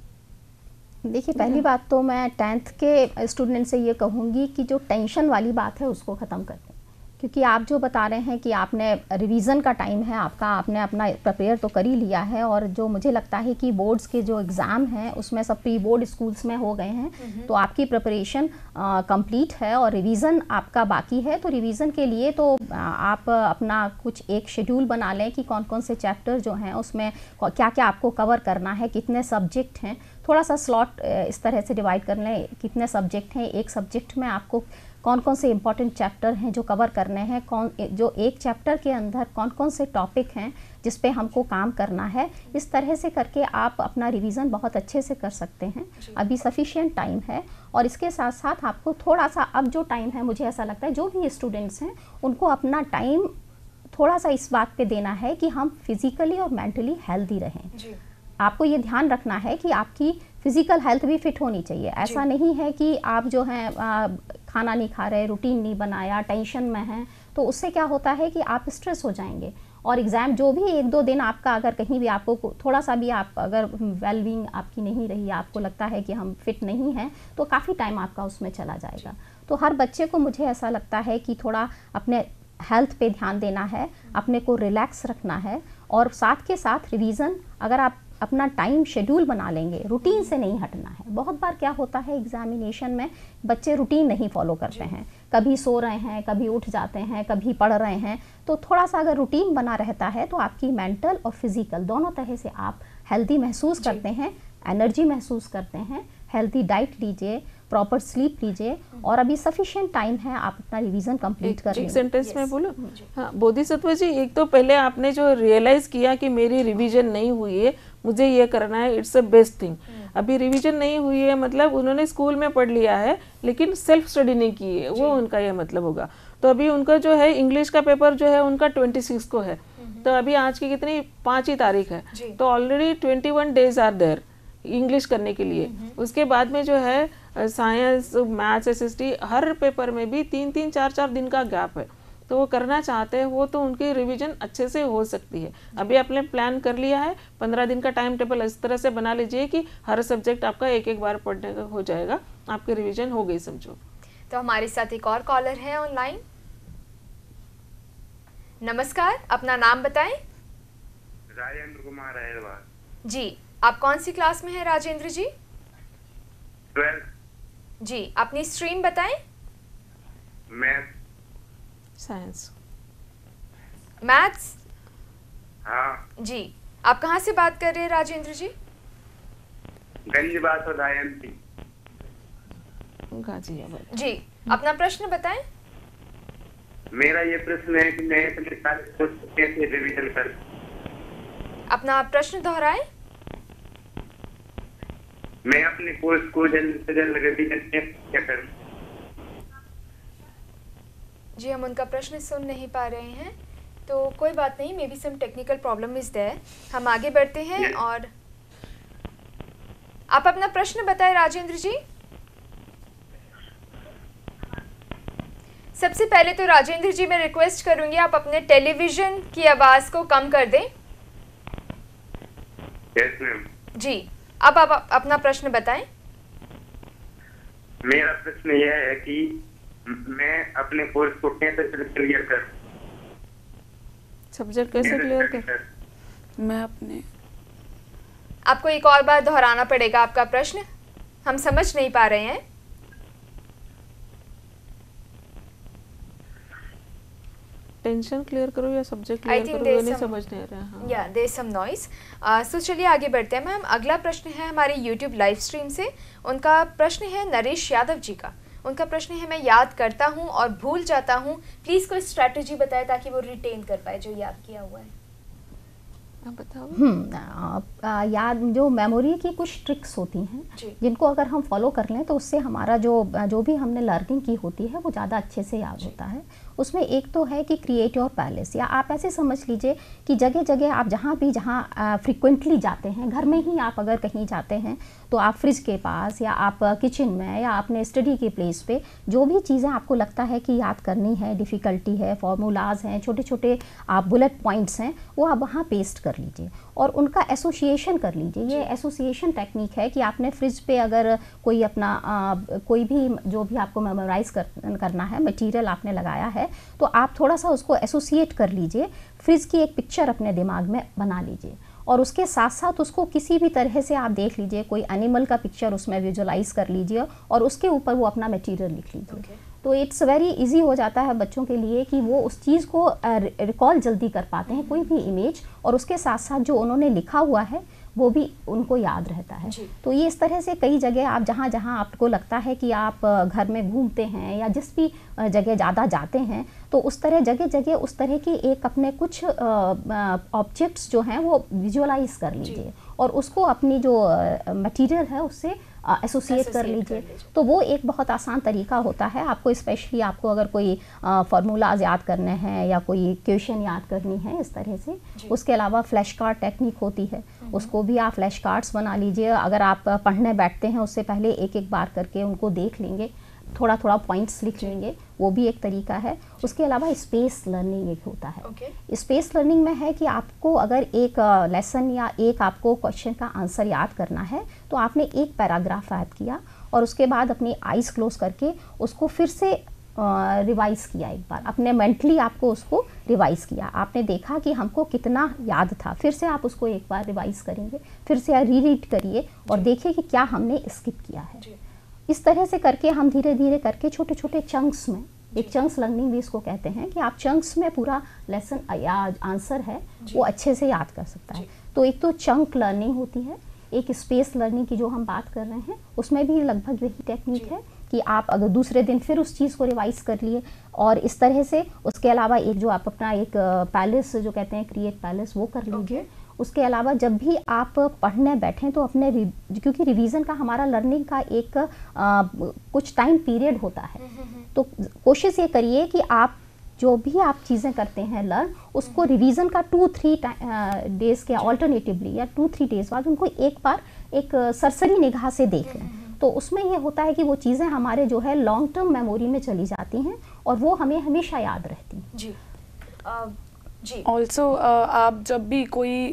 देखिए, पहली बात तो मैं टेंथ के स्टूडेंट से ये कहूँगी कि जो टेंशन वाली बात है उसको ख़त्म कर दें, क्योंकि आप जो बता रहे हैं कि आपने रिवीजन का टाइम है आपका, आपने अपना प्रिपेयर तो कर ही लिया है और जो मुझे लगता है कि बोर्ड्स के जो एग्ज़ाम हैं उसमें सब प्री बोर्ड स्कूल्स में हो गए हैं, तो आपकी प्रिपरेशन कंप्लीट है और रिवीजन आपका बाकी है। तो रिवीजन के लिए तो आप अपना कुछ एक शेड्यूल बना लें कि कौन कौन से चैप्टर जो हैं उसमें क्या क्या आपको कवर करना है, कितने सब्जेक्ट हैं, थोड़ा सा स्लॉट इस तरह से डिवाइड कर लें कितने सब्जेक्ट हैं, एक सब्जेक्ट में आपको कौन कौन से इंपॉर्टेंट चैप्टर हैं जो कवर करने हैं, कौन जो एक चैप्टर के अंदर कौन कौन से टॉपिक हैं जिस पे हमको काम करना है। इस तरह से करके आप अपना रिवीजन बहुत अच्छे से कर सकते हैं। अभी सफिशिएंट टाइम है और इसके साथ साथ आपको थोड़ा सा अब जो टाइम है, मुझे ऐसा लगता है जो भी स्टूडेंट्स हैं उनको अपना टाइम थोड़ा सा इस बात पे देना है कि हम फिज़िकली और मेंटली हेल्दी रहें। आपको ये ध्यान रखना है कि आपकी फिज़िकल हेल्थ भी फिट होनी चाहिए। ऐसा नहीं है कि आप जो हैं खाना नहीं खा रहे, रूटीन नहीं बनाया, टेंशन में हैं, तो उससे क्या होता है कि आप स्ट्रेस हो जाएंगे और एग्ज़ाम जो भी एक दो दिन आपका अगर कहीं भी आपको थोड़ा सा भी आप अगर वेलबींग आपकी नहीं रही, आपको लगता है कि हम फिट नहीं हैं, तो काफ़ी टाइम आपका उसमें चला जाएगा। तो हर बच्चे को मुझे ऐसा लगता है कि थोड़ा अपने हेल्थ पे ध्यान देना है, अपने को रिलैक्स रखना है और साथ के साथ रिवीज़न अगर आप अपना टाइम शेड्यूल बना लेंगे, रूटीन से नहीं हटना है। बहुत बार क्या होता है एग्जामिनेशन में बच्चे रूटीन नहीं फॉलो करते हैं, कभी सो रहे हैं, कभी उठ जाते हैं, कभी पढ़ रहे हैं। तो थोड़ा सा अगर रूटीन बना रहता है तो आपकी मेंटल और फिजिकल दोनों तरह से आप हेल्दी महसूस करते हैं, एनर्जी महसूस करते हैं। हेल्दी डाइट लीजिए, प्रॉपर स्लीप लीजिए और अभी सफिशिएंट टाइम है, आप अपना रिवीजन कंप्लीट कर लें। एक सेंटेंस में बोलो। हाँ बोधिसत्व जी, एक तो पहले आपने जो रियलाइज किया कि मेरी रिवीजन नहीं हुई है, मुझे ये करना है, इट्स अ बेस्ट थिंग। अभी रिवीजन नहीं हुई है मतलब उन्होंने स्कूल में पढ़ लिया है लेकिन सेल्फ स्टडी नहीं की है, वो उनका ये मतलब होगा। तो अभी उनका जो है इंग्लिश का पेपर जो है उनका ट्वेंटी सिक्स को है, तो अभी आज की कितनी पाँच ही तारीख है, तो already twenty one days are there English करने के लिए। उसके बाद में जो है science, maths, S S T हर पेपर में भी तीन तीन चार चार दिन का गैप है, तो वो करना चाहते हैं वो तो उनकी रिवीजन अच्छे से हो सकती है। अभी आपने प्लान कर लिया है, पंद्रह दिन का टाइम टेबल इस तरह से बना लीजिए कि हर सब्जेक्ट आपका एक एक बार पढ़ने का हो जाएगा, आपकी रिवीजन हो गई समझो। तो हमारे साथ एक और कॉलर है ऑनलाइन। नमस्कार, अपना नाम बताएं। राजेंद्र कुमार हैदराबाद। जी, आप कौन सी क्लास में हैं राजेंद्र जी? ट्वेल्थ। जी, अपनी स्ट्रीम बताएं। मैथ। साइंस। मैथ्स? हाँ जी, आप कहाँ से बात कर रहे हैं राजेंद्र जी? गंजबासौदा एमपी। गाजियाबाद। जी, अपना प्रश्न बताएं। मेरा ये प्रश्न है कि मैं अपने सारे कोर्स कैसे रिवीजन करूं? अपना प्रश्न दोहराएं। मैं अपने कोर्स को जल्द से जल्द रिवीजन कैसे करूं? जी, हम उनका प्रश्न सुन नहीं पा रहे हैं, तो कोई बात नहीं, maybe some technical problem is there. हम आगे बढ़ते हैं और आप अपना प्रश्न बताएं राजेंद्र जी। सबसे पहले तो राजेंद्र जी मैं रिक्वेस्ट करूंगी आप अपने टेलीविजन की आवाज को कम कर दें। Yes ma'am. जी, अब आप अपना प्रश्न बताएं। मेरा प्रश्न यह है कि मैं अपने कोर्स को कैसे क्लियर कर सब्जेक्ट कैसे क्लियर कर मैं अपने आपको एक और बार दोहराना पड़ेगा आपका प्रश्न, हम समझ नहीं पा रहे हैं। टेंशन क्लियर करो या सब्जेक्ट I क्लियर think करो, there's वो नहीं some- समझ नहीं आ रहा। हाँ। या देयर सम नॉइस। सो चलिए आगे बढ़ते हैं मैम। अगला प्रश्न है हमारे यूट्यूब लाइव स्ट्रीम से। उनका प्रश्न है नरेश यादव जी का। उनका प्रश्न है, मैं याद करता हूँ और भूल जाता हूँ, प्लीज़ कोई स्ट्रैटेजी बताएं ताकि वो रिटेन कर पाए जो याद किया हुआ है। आप बताओ। हम्म आ, आ, याद जो मेमोरी की कुछ ट्रिक्स होती हैं जी। जिनको अगर हम फॉलो कर लें तो उससे हमारा जो जो भी हमने लर्निंग की होती है वो ज़्यादा अच्छे से याद होता है। उसमें एक तो है कि क्रिएट योर पैलेस, या आप ऐसे समझ लीजिए कि जगह जगह आप जहाँ भी जहाँ फ्रिक्वेंटली जाते हैं, घर में ही आप अगर कहीं जाते हैं तो आप फ्रिज के पास या आप किचन में या अपने स्टडी के प्लेस पे जो भी चीज़ें आपको लगता है कि याद करनी है, डिफ़िकल्टी है, फार्मूलाज हैं, छोटे छोटे आप बुलेट पॉइंट्स हैं, वो आप वहाँ पेस्ट कर लीजिए और उनका एसोसिएशन कर लीजिए। ये एसोसिएशन टेक्निक है कि आपने फ्रिज पे अगर कोई अपना आ, कोई भी जो भी आपको मेमोराइज कर, करना है मटेरियल आपने लगाया है तो आप थोड़ा सा उसको एसोसिएट कर लीजिए, फ्रिज की एक पिक्चर अपने दिमाग में बना लीजिए और उसके साथ साथ उसको किसी भी तरह से आप देख लीजिए, कोई एनिमल का पिक्चर उसमें विजुअलाइज कर लीजिए और उसके ऊपर वो अपना मटेरियल लिख लीजिए। okay. तो इट्स वेरी इजी हो जाता है बच्चों के लिए कि वो उस चीज़ को रिकॉल जल्दी कर पाते हैं, कोई भी इमेज, और उसके साथ साथ जो उन्होंने लिखा हुआ है वो भी उनको याद रहता है। तो ये इस तरह से कई जगह आप जहाँ जहाँ आपको लगता है कि आप घर में घूमते हैं या जिस भी जगह ज़्यादा जाते हैं तो उस तरह जगह जगह उस तरह की एक अपने कुछ ऑब्जेक्ट्स जो हैं वो विजुअलाइज कर लीजिए और उसको अपनी जो मटेरियल है उससे एसोसिएट कर लीजिए। तो वो एक बहुत आसान तरीका होता है आपको, स्पेशली आपको अगर कोई फार्मूलाज याद करने हैं या कोई क्वेश्चन याद करनी है इस तरह से। उसके अलावा फ्लैश कार्ड टेक्निक होती है, उसको भी आप फ्लैश कार्ड्स बना लीजिए। अगर आप पढ़ने बैठते हैं उससे पहले एक एक बार करके उनको देख लेंगे, थोड़ा थोड़ा पॉइंट्स लिख लेंगे, वो भी एक तरीका है। उसके अलावा स्पेस लर्निंग एक होता है। okay. स्पेस लर्निंग में है कि आपको अगर एक लेसन या एक आपको क्वेश्चन का आंसर याद करना है तो आपने एक पैराग्राफ याद किया और उसके बाद अपनी आइज़ क्लोज करके उसको फिर से रिवाइज़ किया, एक बार अपने मेंटली आपको उसको रिवाइज़ किया, आपने देखा कि हमको कितना याद था, फिर से आप उसको एक बार रिवाइज़ करेंगे, फिर से री रीड करिए और देखिए कि क्या हमने स्किप किया है। इस तरह से करके हम धीरे धीरे करके छोटे छोटे चंक्स में, एक चंक्स लर्निंग भी इसको कहते हैं कि आप चंक्स में पूरा लेसन या आंसर है वो अच्छे से याद कर सकता है। तो एक तो चंक लर्निंग होती है, एक स्पेस लर्निंग की जो हम बात कर रहे हैं उसमें भी लगभग यही टेक्निक है कि आप अगर दूसरे दिन फिर उस चीज़ को रिवाइज कर लिए और इस तरह से। उसके अलावा एक जो आप अपना एक पैलेस जो कहते हैं क्रिएट पैलेस वो कर लीजिए। okay. उसके अलावा जब भी आप पढ़ने बैठें तो अपने, क्योंकि रिवीजन का हमारा लर्निंग का एक आ, कुछ टाइम पीरियड होता है, तो कोशिश ये करिए कि आप जो भी आप चीज़ें करते हैं लर्न, उसको रिवीजन का टू थ्री डेज़ के ऑल्टरनेटिवली या टू थ्री डेज़ बाद उनको एक बार एक सरसरी निगाह से देख लें। तो उसमें ये होता है कि वो चीज़ें हमारे जो है लॉन्ग टर्म मेमोरी में चली जाती हैं और वो हमें हमेशा याद रहती हैं। जी uh, जी ऑल्सो uh, आप जब भी कोई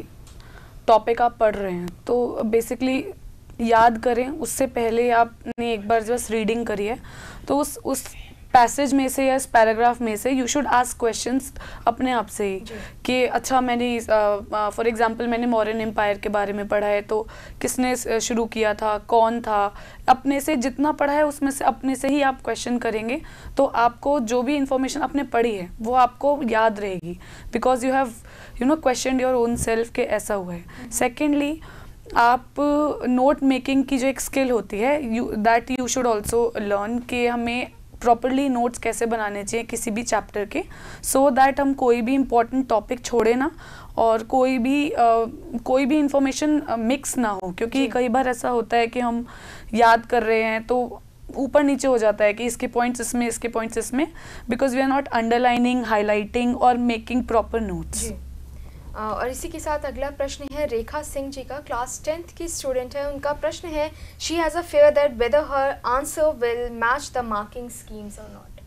टॉपिक आप पढ़ रहे हैं तो बेसिकली याद करें उससे पहले आपने एक बार बस रीडिंग करी है तो उस उस पैसेज में से या इस पैराग्राफ में से यू शुड आस्क क्वेश्चंस अपने आप से ही कि अच्छा मैंने फॉर uh, एग्जांपल uh, मैंने मौर्यन एम्पायर के बारे में पढ़ा है तो किसने शुरू किया था, कौन था, अपने से जितना पढ़ा है उसमें से अपने से ही आप क्वेश्चन करेंगे तो आपको जो भी इंफॉर्मेशन आपने पढ़ी है वो आपको याद रहेगी because you have you know question your own self के ऐसा हुआ है। सेकेंडली आप नोट मेकिंग की जो एक स्किल होती है you that you should also learn कि हमें प्रॉपरली नोट्स कैसे बनाने चाहिए किसी भी चैप्टर के, सो so दैट हम कोई भी इम्पॉर्टेंट टॉपिक छोड़े ना और कोई भी uh, कोई भी इंफॉर्मेशन मिक्स ना हो, क्योंकि कई बार ऐसा होता है कि हम याद कर रहे हैं तो ऊपर नीचे हो जाता है कि इसके पॉइंट्स इसमें इसके पॉइंट्स इसमें, because we are not underlining, highlighting और मेकिंग प्रॉपर नोट्स। और इसी के साथ अगला प्रश्न है रेखा सिंह जी का, क्लास टेंथ की स्टूडेंट है। उनका प्रश्न है she has a fear that whether her answer will match the marking schemes और not.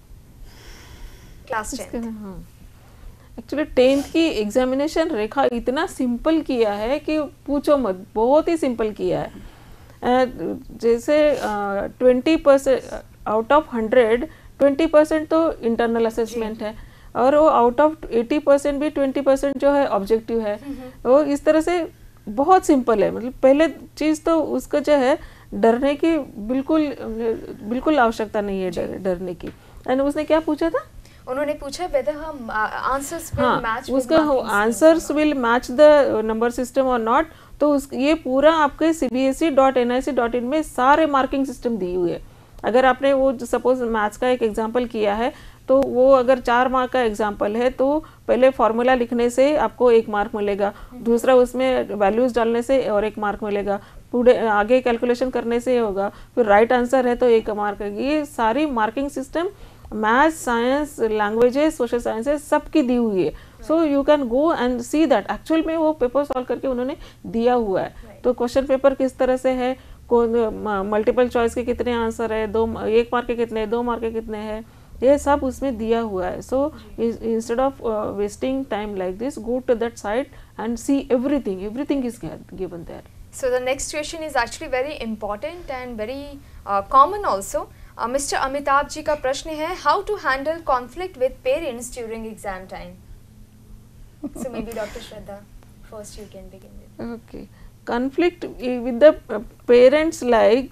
Class tenth actually tenth की एग्जामिनेशन रेखा इतना सिंपल किया है कि पूछो मत, बहुत ही सिंपल किया है। जैसे twenty percent out of hundred twenty percent तो इंटरनल असेसमेंट है, और वो आउट ऑफ एटी परसेंट भी ट्वेंटी परसेंट जो है ऑब्जेक्टिव है। वो इस तरह से बहुत सिंपल है। मतलब पहले चीज़ तो उसका जो है डरने की बिल्कुल बिल्कुल आवश्यकता नहीं है, डर, डरने की। एंड उसने क्या पूछा था? उन्होंने पूछा whether हम आंसर्स विल हाँ, मैच उसका answers will match the number system और नॉट। तो उस ये पूरा आपके C B S E dot N I C dot in में सारे मार्किंग सिस्टम दी हुई है। अगर आपने वो सपोज मैथ्स का एक एग्जांपल किया है, तो वो अगर चार मार्क का एग्जांपल है तो पहले फॉर्मूला लिखने से आपको एक मार्क मिलेगा, दूसरा उसमें वैल्यूज डालने से और एक मार्क मिलेगा, पूरे आगे कैलकुलेशन करने से होगा, फिर राइट आंसर है तो एक मार्क है। ये सारी marking system maths, science, languages, social sciences सबकी दी हुई है। So you can go and see that actual में वो पेपर सॉल्व करके उन्होंने दिया हुआ है। तो क्वेश्चन पेपर किस तरह से है, कौन मल्टीपल चॉइस के कितने आंसर है, दो एक मार्क के कितने, दो मार्क के कितने हैं, ये सब उसमें दिया हुआ है। So instead of wasting time like this, go to that site and see everything, everything is given there. So the next question is actually very important and very uh, common also. uh, Mister Amitabh ji का प्रश्न है, how to handle conflict with parents during exam time? So maybe Doctor Shraddha, first you can begin with. Okay, conflict with the uh, parents, like,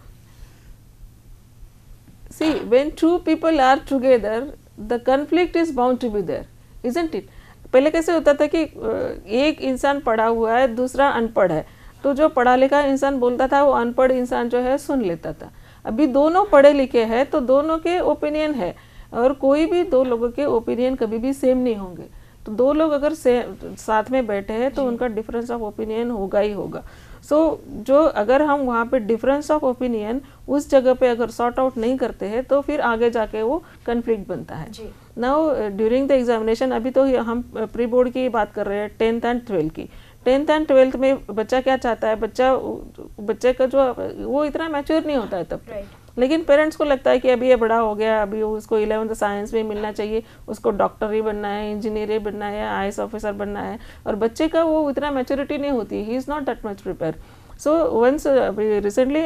see, when two people are together, the conflict is bound to be there, isn't it? पहले कैसे होता था कि एक इंसान पढ़ा हुआ है, दूसरा अनपढ़ है, तो जो पढ़ा लिखा इंसान बोलता था वो अनपढ़ इंसान जो है सुन लेता था। अभी दोनों पढ़े लिखे हैं तो दोनों के ओपिनियन है, और कोई भी दो लोगों के ओपिनियन कभी भी सेम नहीं होंगे। तो दो लोग अगर साथ में बैठे हैं तो उनका डिफरेंस ऑफ ओपिनियन होगा ही होगा। सो so, जो अगर हम वहाँ पे डिफरेंस ऑफ ओपिनियन उस जगह पे अगर सॉर्ट आउट नहीं करते हैं तो फिर आगे जाके वो कन्फ्लिक्ट बनता है। नाउ ड्यूरिंग द एग्जामिनेशन, अभी तो हम प्री बोर्ड की बात कर रहे हैं, टेंथ एंड ट्वेल्थ की। टेंथ एंड ट्वेल्थ में बच्चा क्या चाहता है, बच्चा बच्चे का जो वो इतना मैच्योर नहीं होता है तब right. लेकिन पेरेंट्स को लगता है कि अभी ये बड़ा हो गया, अभी उसको इलेवंथ साइंस में मिलना चाहिए, उसको डॉक्टर ही बनना है, इंजीनियर ही बनना है, आई एस ऑफिसर बनना है, और बच्चे का वो इतना मैच्योरिटी नहीं होती, he is not that much prepare. So once recently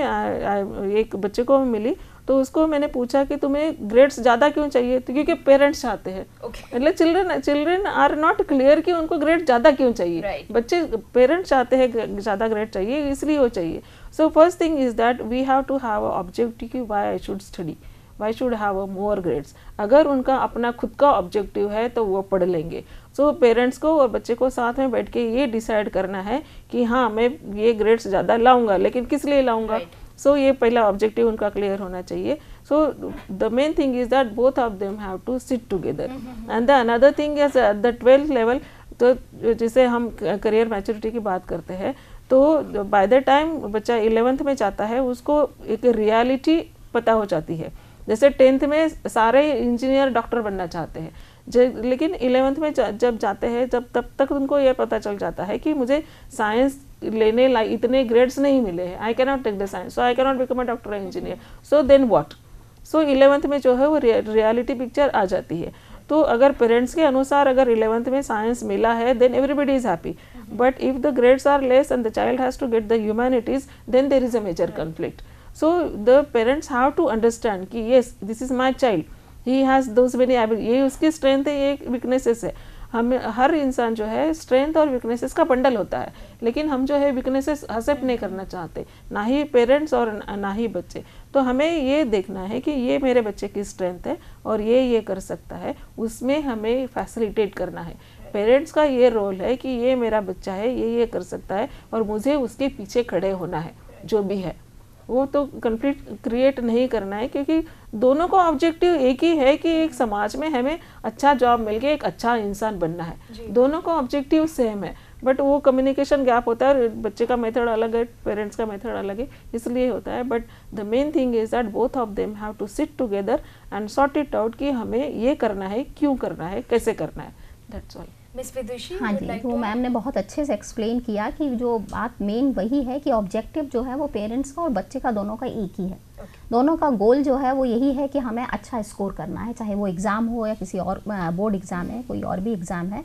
एक बच्चे को मिली तो उसको मैंने पूछा कि तुम्हें ग्रेड्स ज़्यादा क्यों चाहिए, तो क्योंकि पेरेंट्स चाहते हैं। मतलब children children are not clear कि उनको ग्रेड ज़्यादा क्यों चाहिए, right. बच्चे पेरेंट्स चाहते हैं ज़्यादा ग्रेड चाहिए, इसलिए वो चाहिए। So first thing is that we have to have a objective कि why I should study, why should have a more grades. अगर उनका अपना खुद का ऑब्जेक्टिव है तो वो पढ़ लेंगे। सो so, पेरेंट्स को और बच्चे को साथ में बैठ के ये डिसाइड करना है कि हाँ मैं ये ग्रेड्स ज़्यादा लाऊंगा, लेकिन किस लिए लाऊंगा। सो right. so, ये पहला ऑब्जेक्टिव उनका क्लियर होना चाहिए। So the main thing is that both of them have to sit together. And the another thing is at the twelfth level, तो जिसे हम करियर मैच्योरिटी की बात करते हैं, तो बाय द टाइम बच्चा इलेवेंथ में जाता है उसको एक रियलिटी पता हो जाती है। जैसे टेंथ में सारे इंजीनियर डॉक्टर बनना चाहते हैं, लेकिन इलेवेंथ में जब जाते हैं जब तब तक उनको ये पता चल जाता है कि मुझे साइंस लेने लाइक इतने ग्रेड्स नहीं मिले हैं, I can not take the science, so I can not become a doctor engineer, so then what. So eleventh में जो है वो रियलिटी पिक्चर आ जाती है। तो अगर पेरेंट्स के अनुसार अगर इलेवेंथ में साइंस मिला है then everybody is happy, but if the grades are less and the child has to get the humanities, then there is a major conflict. So the parents have to understand कि yes this is my child, he has those many abilities, ये उसकी strength है, ये weaknesses है। हम हर इंसान जो है strength और weaknesses का बंडल होता है, लेकिन हम जो है weaknesses एक्सेप्ट नहीं करना चाहते, ना ही पेरेंट्स और ना ही बच्चे। तो हमें ये देखना है कि ये मेरे बच्चे की स्ट्रेंथ है और ये ये कर सकता है, उसमें हमें फैसिलिटेट करना है। पेरेंट्स का ये रोल है कि ये मेरा बच्चा है, ये ये कर सकता है और मुझे उसके पीछे खड़े होना है, जो भी है वो तो कन्फ्लिक्ट क्रिएट नहीं करना है, क्योंकि दोनों का ऑब्जेक्टिव एक ही है कि एक समाज में हमें अच्छा जॉब मिल के एक अच्छा इंसान बनना है। दोनों का ऑब्जेक्टिव सेम है, बट वो कम्युनिकेशन गैप होता है, बच्चे का मेथड अलग है, पेरेंट्स का मेथड अलग है, इसलिए होता है। But the main thing is that both of them have to sit together and sort it out कि हमें ये करना है, क्यों करना है, कैसे करना है, दैट्स ऑल। मिस विदुषी, हाँ जी, वो मैम ने बहुत अच्छे से एक्सप्लेन किया कि जो बात मेन वही है कि ऑब्जेक्टिव जो है वो पेरेंट्स का और बच्चे का दोनों का एक ही है। okay. दोनों का गोल जो है वो यही है कि हमें अच्छा स्कोर करना है, चाहे वो एग्ज़ाम हो या किसी और बोर्ड एग्ज़ाम है, कोई और भी एग्ज़ाम है।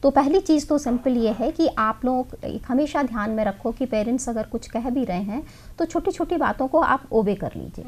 तो पहली चीज़ तो सिंपल ये है कि आप लोग एक हमेशा ध्यान में रखो कि पेरेंट्स अगर कुछ कह भी रहे हैं तो छोटी छोटी बातों को आप ओबे कर लीजिए।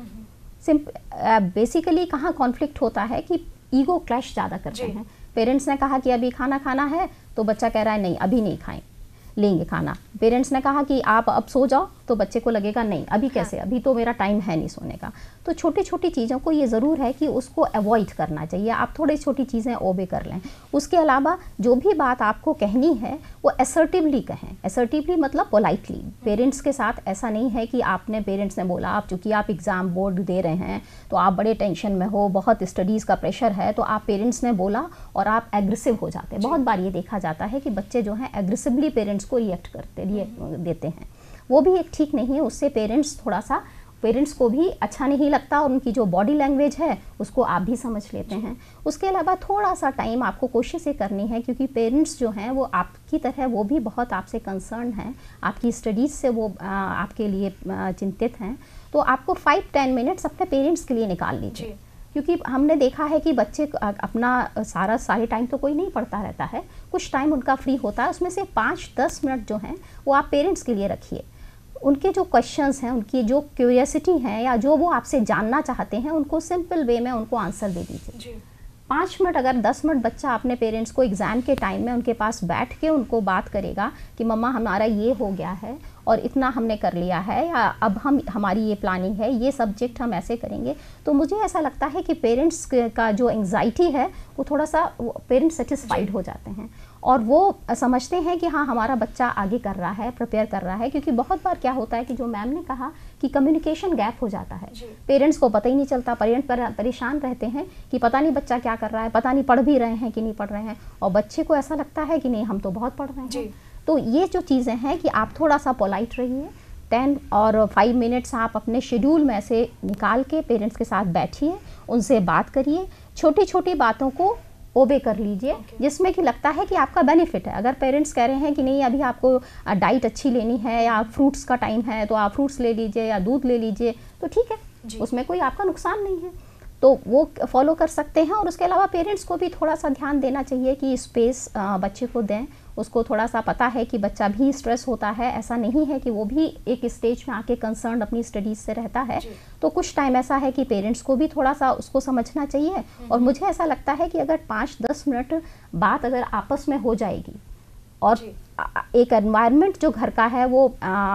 सिंपल बेसिकली कहाँ कॉन्फ्लिक्ट होता है कि ईगो क्लैश ज़्यादा करते हैं। पेरेंट्स ने कहा कि अभी खाना खाना है तो बच्चा कह रहा है नहीं अभी नहीं खाएं लेंगे खाना। पेरेंट्स ने कहा कि आप अब सो जाओ तो बच्चे को लगेगा नहीं अभी कैसे, अभी तो मेरा टाइम है नहीं सोने का। तो छोटी छोटी चीज़ों को ये ज़रूर है कि उसको अवॉइड करना चाहिए, आप थोड़ी छोटी चीज़ें ओबे कर लें। उसके अलावा जो भी बात आपको कहनी है वो असर्टिवली कहें। असर्टिवली मतलब पोलाइटली। पेरेंट्स के साथ ऐसा नहीं है कि आपने पेरेंट्स ने बोला आप चूँकि आप एग्ज़ाम बोर्ड दे रहे हैं तो आप बड़े टेंशन में हो, बहुत स्टडीज़ का प्रेशर है, तो आप पेरेंट्स ने बोला और आप एग्रेसिव हो जाते हैं। बहुत बार ये देखा जाता है कि बच्चे जो हैं एग्रेसिवली पेरेंट्स को रिएक्ट करते देते हैं, वो भी एक ठीक नहीं है। उससे पेरेंट्स थोड़ा सा पेरेंट्स को भी अच्छा नहीं लगता और उनकी जो बॉडी लैंग्वेज है उसको आप भी समझ लेते हैं। उसके अलावा थोड़ा सा टाइम आपको कोशिश ये करनी है क्योंकि पेरेंट्स जो हैं वो आपकी तरह वो भी बहुत आपसे कंसर्न हैं, आपकी स्टडीज़ से वो आ, आपके लिए आ, चिंतित हैं। तो आपको फाइव टेन मिनट्स अपने पेरेंट्स के लिए निकाल लीजिए, क्योंकि हमने देखा है कि बच्चे अपना सारा सारे टाइम तो कोई नहीं पढ़ता रहता है, कुछ टाइम उनका फ्री होता है, उसमें से पाँच दस मिनट जो हैं वो आप पेरेंट्स के लिए रखिए। उनके जो क्वेश्चंस हैं, उनकी जो क्यूरियोसिटी है या जो वो आपसे जानना चाहते हैं उनको सिंपल वे में उनको आंसर दे दीजिए। पाँच मिनट अगर दस मिनट बच्चा अपने पेरेंट्स को एग्ज़ाम के टाइम में उनके पास बैठ के उनको बात करेगा कि मम्मा हमारा ये हो गया है और इतना हमने कर लिया है या अब हम हमारी ये प्लानिंग है, ये सब्जेक्ट हम ऐसे करेंगे, तो मुझे ऐसा लगता है कि पेरेंट्स का जो एंग्जाइटी है वो थोड़ा सा पेरेंट्स सेटिस्फाइड हो जाते हैं और वो समझते हैं कि हाँ हमारा बच्चा आगे कर रहा है, प्रिपेयर कर रहा है। क्योंकि बहुत बार क्या होता है कि जो मैम ने कहा कि कम्युनिकेशन गैप हो जाता है, पेरेंट्स को पता ही नहीं चलता, पेरेंट्स पर परेशान रहते हैं कि पता नहीं बच्चा क्या कर रहा है, पता नहीं पढ़ भी रहे हैं कि नहीं पढ़ रहे हैं, और बच्चे को ऐसा लगता है कि नहीं हम तो बहुत पढ़ रहे हैं। तो ये जो चीज़ें हैं कि आप थोड़ा सा पोलाइट रहिए, टेन और फाइव मिनट्स आप अपने शेड्यूल में से निकाल के पेरेंट्स के साथ बैठिए, उनसे बात करिए, छोटी छोटी बातों को ओबे कर लीजिए okay. जिसमें कि लगता है कि आपका बेनिफिट है। अगर पेरेंट्स कह रहे हैं कि नहीं अभी आपको डाइट अच्छी लेनी है या फ्रूट्स का टाइम है तो आप फ्रूट्स ले लीजिए या दूध ले लीजिए, तो ठीक है, उसमें कोई आपका नुकसान नहीं है, तो वो फॉलो कर सकते हैं। और उसके अलावा पेरेंट्स को भी थोड़ा सा ध्यान देना चाहिए कि स्पेस बच्चे को दें, उसको थोड़ा सा पता है कि बच्चा भी स्ट्रेस होता है, ऐसा नहीं है कि वो भी एक स्टेज में आके कंसर्न अपनी स्टडीज़ से रहता है, तो कुछ टाइम ऐसा है कि पेरेंट्स को भी थोड़ा सा उसको समझना चाहिए। और मुझे ऐसा लगता है कि अगर पाँच दस मिनट बात अगर आपस में हो जाएगी और एक एनवायरनमेंट जो घर का है वो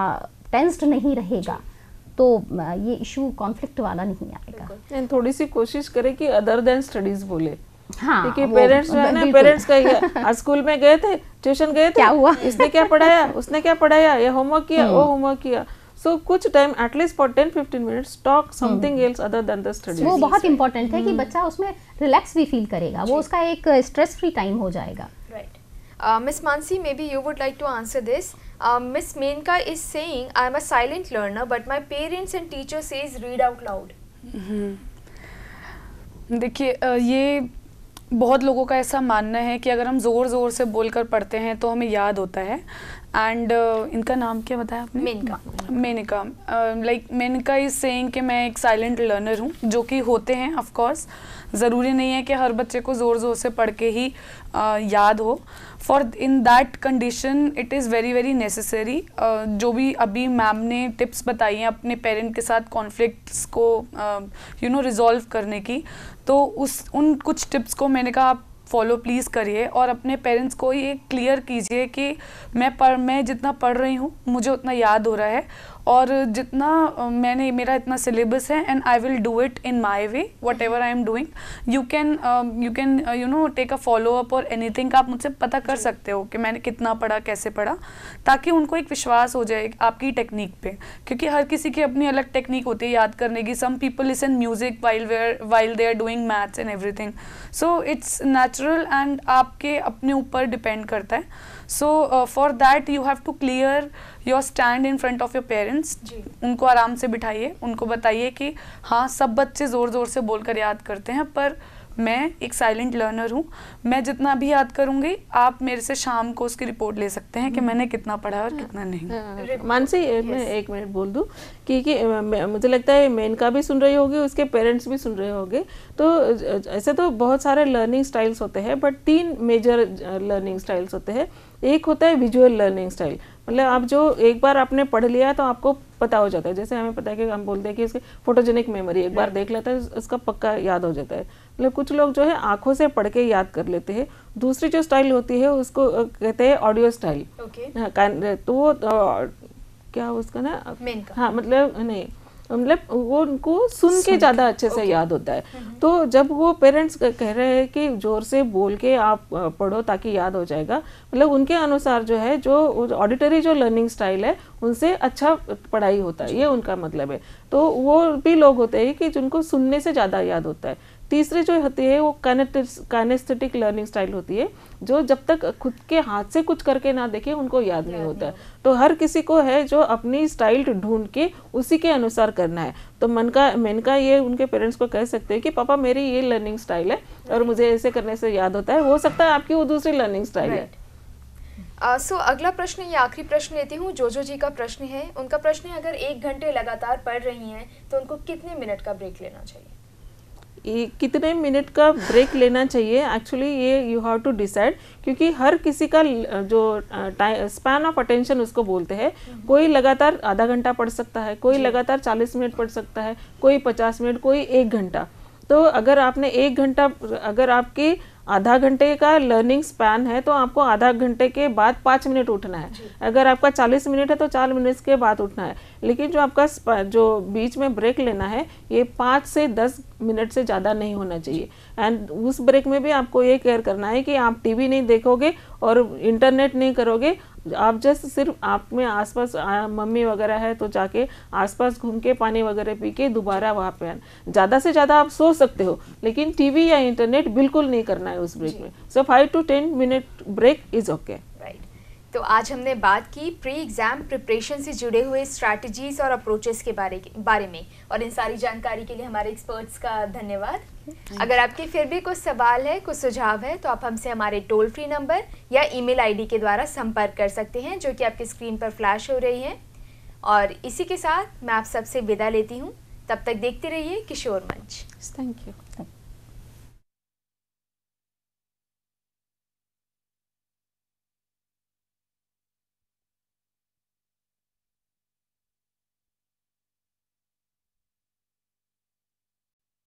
टेंस्ड नहीं रहेगा तो ये इशू कॉन्फ्लिक्ट वाला नहीं आएगा। थोड़ी सी कोशिश करें कि अदर देन स्टडीज बोले। हाँ, क्योंकि पेरेंट्स जो है ना, पेरेंट्स का आज स्कूल में गए थे, ट्यूशन गए थे, क्या हुआ, इसने क्या पढ़ाया, उसने क्या पढ़ाया, ये होमवर्क किया, वो होमवर्क किया। सो कुछ time at least for ten fifteen minutes talk something else other than the studies. वो बहुत इंपॉर्टेंट है कि बच्चा उसमें रिलैक्स भी फील करेगा, वो उसका एक स्ट्रेस फ्री टाइम हो जाएगा। Right. Miss Mansi, maybe you would like to answer this. uh, Miss Menka is saying I am a silent learner but my parents and teacher says read out loud. देखिए ये बहुत लोगों का ऐसा मानना है कि अगर हम ज़ोर ज़ोर से बोलकर पढ़ते हैं तो हमें याद होता है। एंड uh, इनका नाम क्या बताया आपने? Menka. Menka like Menka is saying कि मैं एक साइलेंट लर्नर हूँ, जो कि होते हैं ऑफ कोर्स। ज़रूरी नहीं है कि हर बच्चे को ज़ोर ज़ोर से पढ़ के ही uh, याद हो। For in that condition it is very very necessary. जो भी अभी मैम ने टिप्स बताई हैं अपने पेरेंट के साथ कॉन्फ्लिक्ट्स को यू नो रिजॉल्व करने की, तो उस उन कुछ टिप्स को मैंने कहा आप फॉलो प्लीज़ करिए और अपने पेरेंट्स को ये क्लियर कीजिए कि मैं पढ़ मैं जितना पढ़ रही हूँ मुझे उतना याद हो रहा है और जितना मैंने मेरा इतना सिलेबस है and I will do it in my way whatever I am doing. You can you can you know take a follow up और एनीथिंग। आप मुझसे पता कर सकते हो कि मैंने कितना पढ़ा, कैसे पढ़ा, ताकि उनको एक विश्वास हो जाए आपकी टेक्निक पे, क्योंकि हर किसी की अपनी अलग टेक्निक होती है याद करने की। Some people listen music while where while they are doing maths and everything, so it's natural and आपके अपने ऊपर डिपेंड करता है। So for that you have to clear your stand in front of your parents. उनको आराम से बिठाइए, उनको बताइए कि हाँ सब बच्चे ज़ोर ज़ोर से बोलकर याद करते हैं, पर मैं एक साइलेंट लर्नर हूँ, मैं जितना भी याद करूँगी आप मेरे से शाम को उसकी रिपोर्ट ले सकते हैं कि मैंने कितना पढ़ा है और कितना नहीं। मानसी, मैं एक मिनट बोल दूँ कि, कि मुझे लगता है मेनका भी सुन रही होगी, उसके पेरेंट्स भी सुन रहे होंगे। तो ऐसे तो बहुत सारे लर्निंग स्टाइल्स होते हैं, बट तीन मेजर लर्निंग स्टाइल्स होते हैं। एक होता है विजुअल लर्निंग स्टाइल, मतलब आप जो एक बार आपने पढ़ लिया तो आपको पता हो जाता है। जैसे हमें पता है कि हम बोलते हैं कि इसकी फोटोजेनिक मेमोरी, एक बार देख लेता है उसका पक्का याद हो जाता है। मतलब कुछ लोग जो है आंखों से पढ़ के याद कर लेते हैं। दूसरी जो स्टाइल होती है उसको कहते हैं ऑडियो स्टाइल। okay. तो वो क्या उसका ना, हाँ मतलब नहीं, मतलब वो उनको सुन के ज़्यादा अच्छे से याद होता है। तो जब वो पेरेंट्स कह रहे हैं कि जोर से बोल के आप पढ़ो ताकि याद हो जाएगा, मतलब उनके अनुसार जो है जो ऑडिटरी जो लर्निंग स्टाइल है उनसे अच्छा पढ़ाई होता है, ये उनका मतलब है। तो वो भी लोग होते हैं कि जिनको सुनने से ज़्यादा याद होता है। तीसरी जो होती है वो काइनेस्थेटिक लर्निंग स्टाइल होती है, जो जब तक खुद के हाथ से कुछ करके ना देखे उनको याद नहीं होता है। तो हर किसी को है जो अपनी स्टाइल ढूंढ के उसी के अनुसार करना है। तो मन का मैन का ये उनके पेरेंट्स को कह सकते हैं कि पापा मेरी ये लर्निंग स्टाइल है और मुझे ऐसे करने से याद होता है, हो सकता है आपकी वो दूसरी लर्निंग स्टाइल है। सो uh, so, अगला प्रश्न, ये आखिरी प्रश्न लेती हूँ। जोजो जी का प्रश्न है, उनका प्रश्न है अगर एक घंटे लगातार पढ़ रही हैं तो उनको कितने मिनट का ब्रेक लेना चाहिए? ये कितने मिनट का ब्रेक लेना चाहिए, एक्चुअली ये यू हैव टू डिसाइड, क्योंकि हर किसी का जो स्पैन ऑफ अटेंशन उसको बोलते हैं। कोई लगातार आधा घंटा पढ़ सकता है, कोई लगातार चालीस मिनट पढ़ सकता है, कोई पचास मिनट, कोई एक घंटा। तो अगर आपने एक घंटा, अगर आपकी आधा घंटे का लर्निंग स्पैन है तो आपको आधा घंटे के बाद पाँच मिनट उठना है। अगर आपका चालीस मिनट है तो चार मिनट के बाद उठना है। लेकिन जो आपका जो बीच में ब्रेक लेना है ये पाँच से दस मिनट से ज़्यादा नहीं होना चाहिए। एंड उस ब्रेक में भी आपको ये केयर करना है कि आप टीवी नहीं देखोगे और इंटरनेट नहीं करोगे। आप जस्ट सिर्फ आप में आसपास मम्मी वगैरह है तो जाके आसपास घूम के पानी वगैरह पी के दोबारा वहाँ पे आना। ज़्यादा से ज़्यादा आप सो सकते हो, लेकिन टीवी या इंटरनेट बिल्कुल नहीं करना है उस ब्रेक में। So five to ten minute break is okay. तो आज हमने बात की प्री एग्ज़ाम प्रिपरेशन से जुड़े हुए स्ट्रैटेजीज और अप्रोचेस के बारे बारे में, और इन सारी जानकारी के लिए हमारे एक्सपर्ट्स का धन्यवाद। अगर आपके फिर भी कुछ सवाल है, कुछ सुझाव है, तो आप हमसे हमारे टोल फ्री नंबर या ईमेल आईडी के द्वारा संपर्क कर सकते हैं, जो कि आपकी स्क्रीन पर फ्लैश हो रही है। और इसी के साथ मैं आप सबसे विदा लेती हूँ। तब तक देखते रहिए किशोर मंच। Thank you.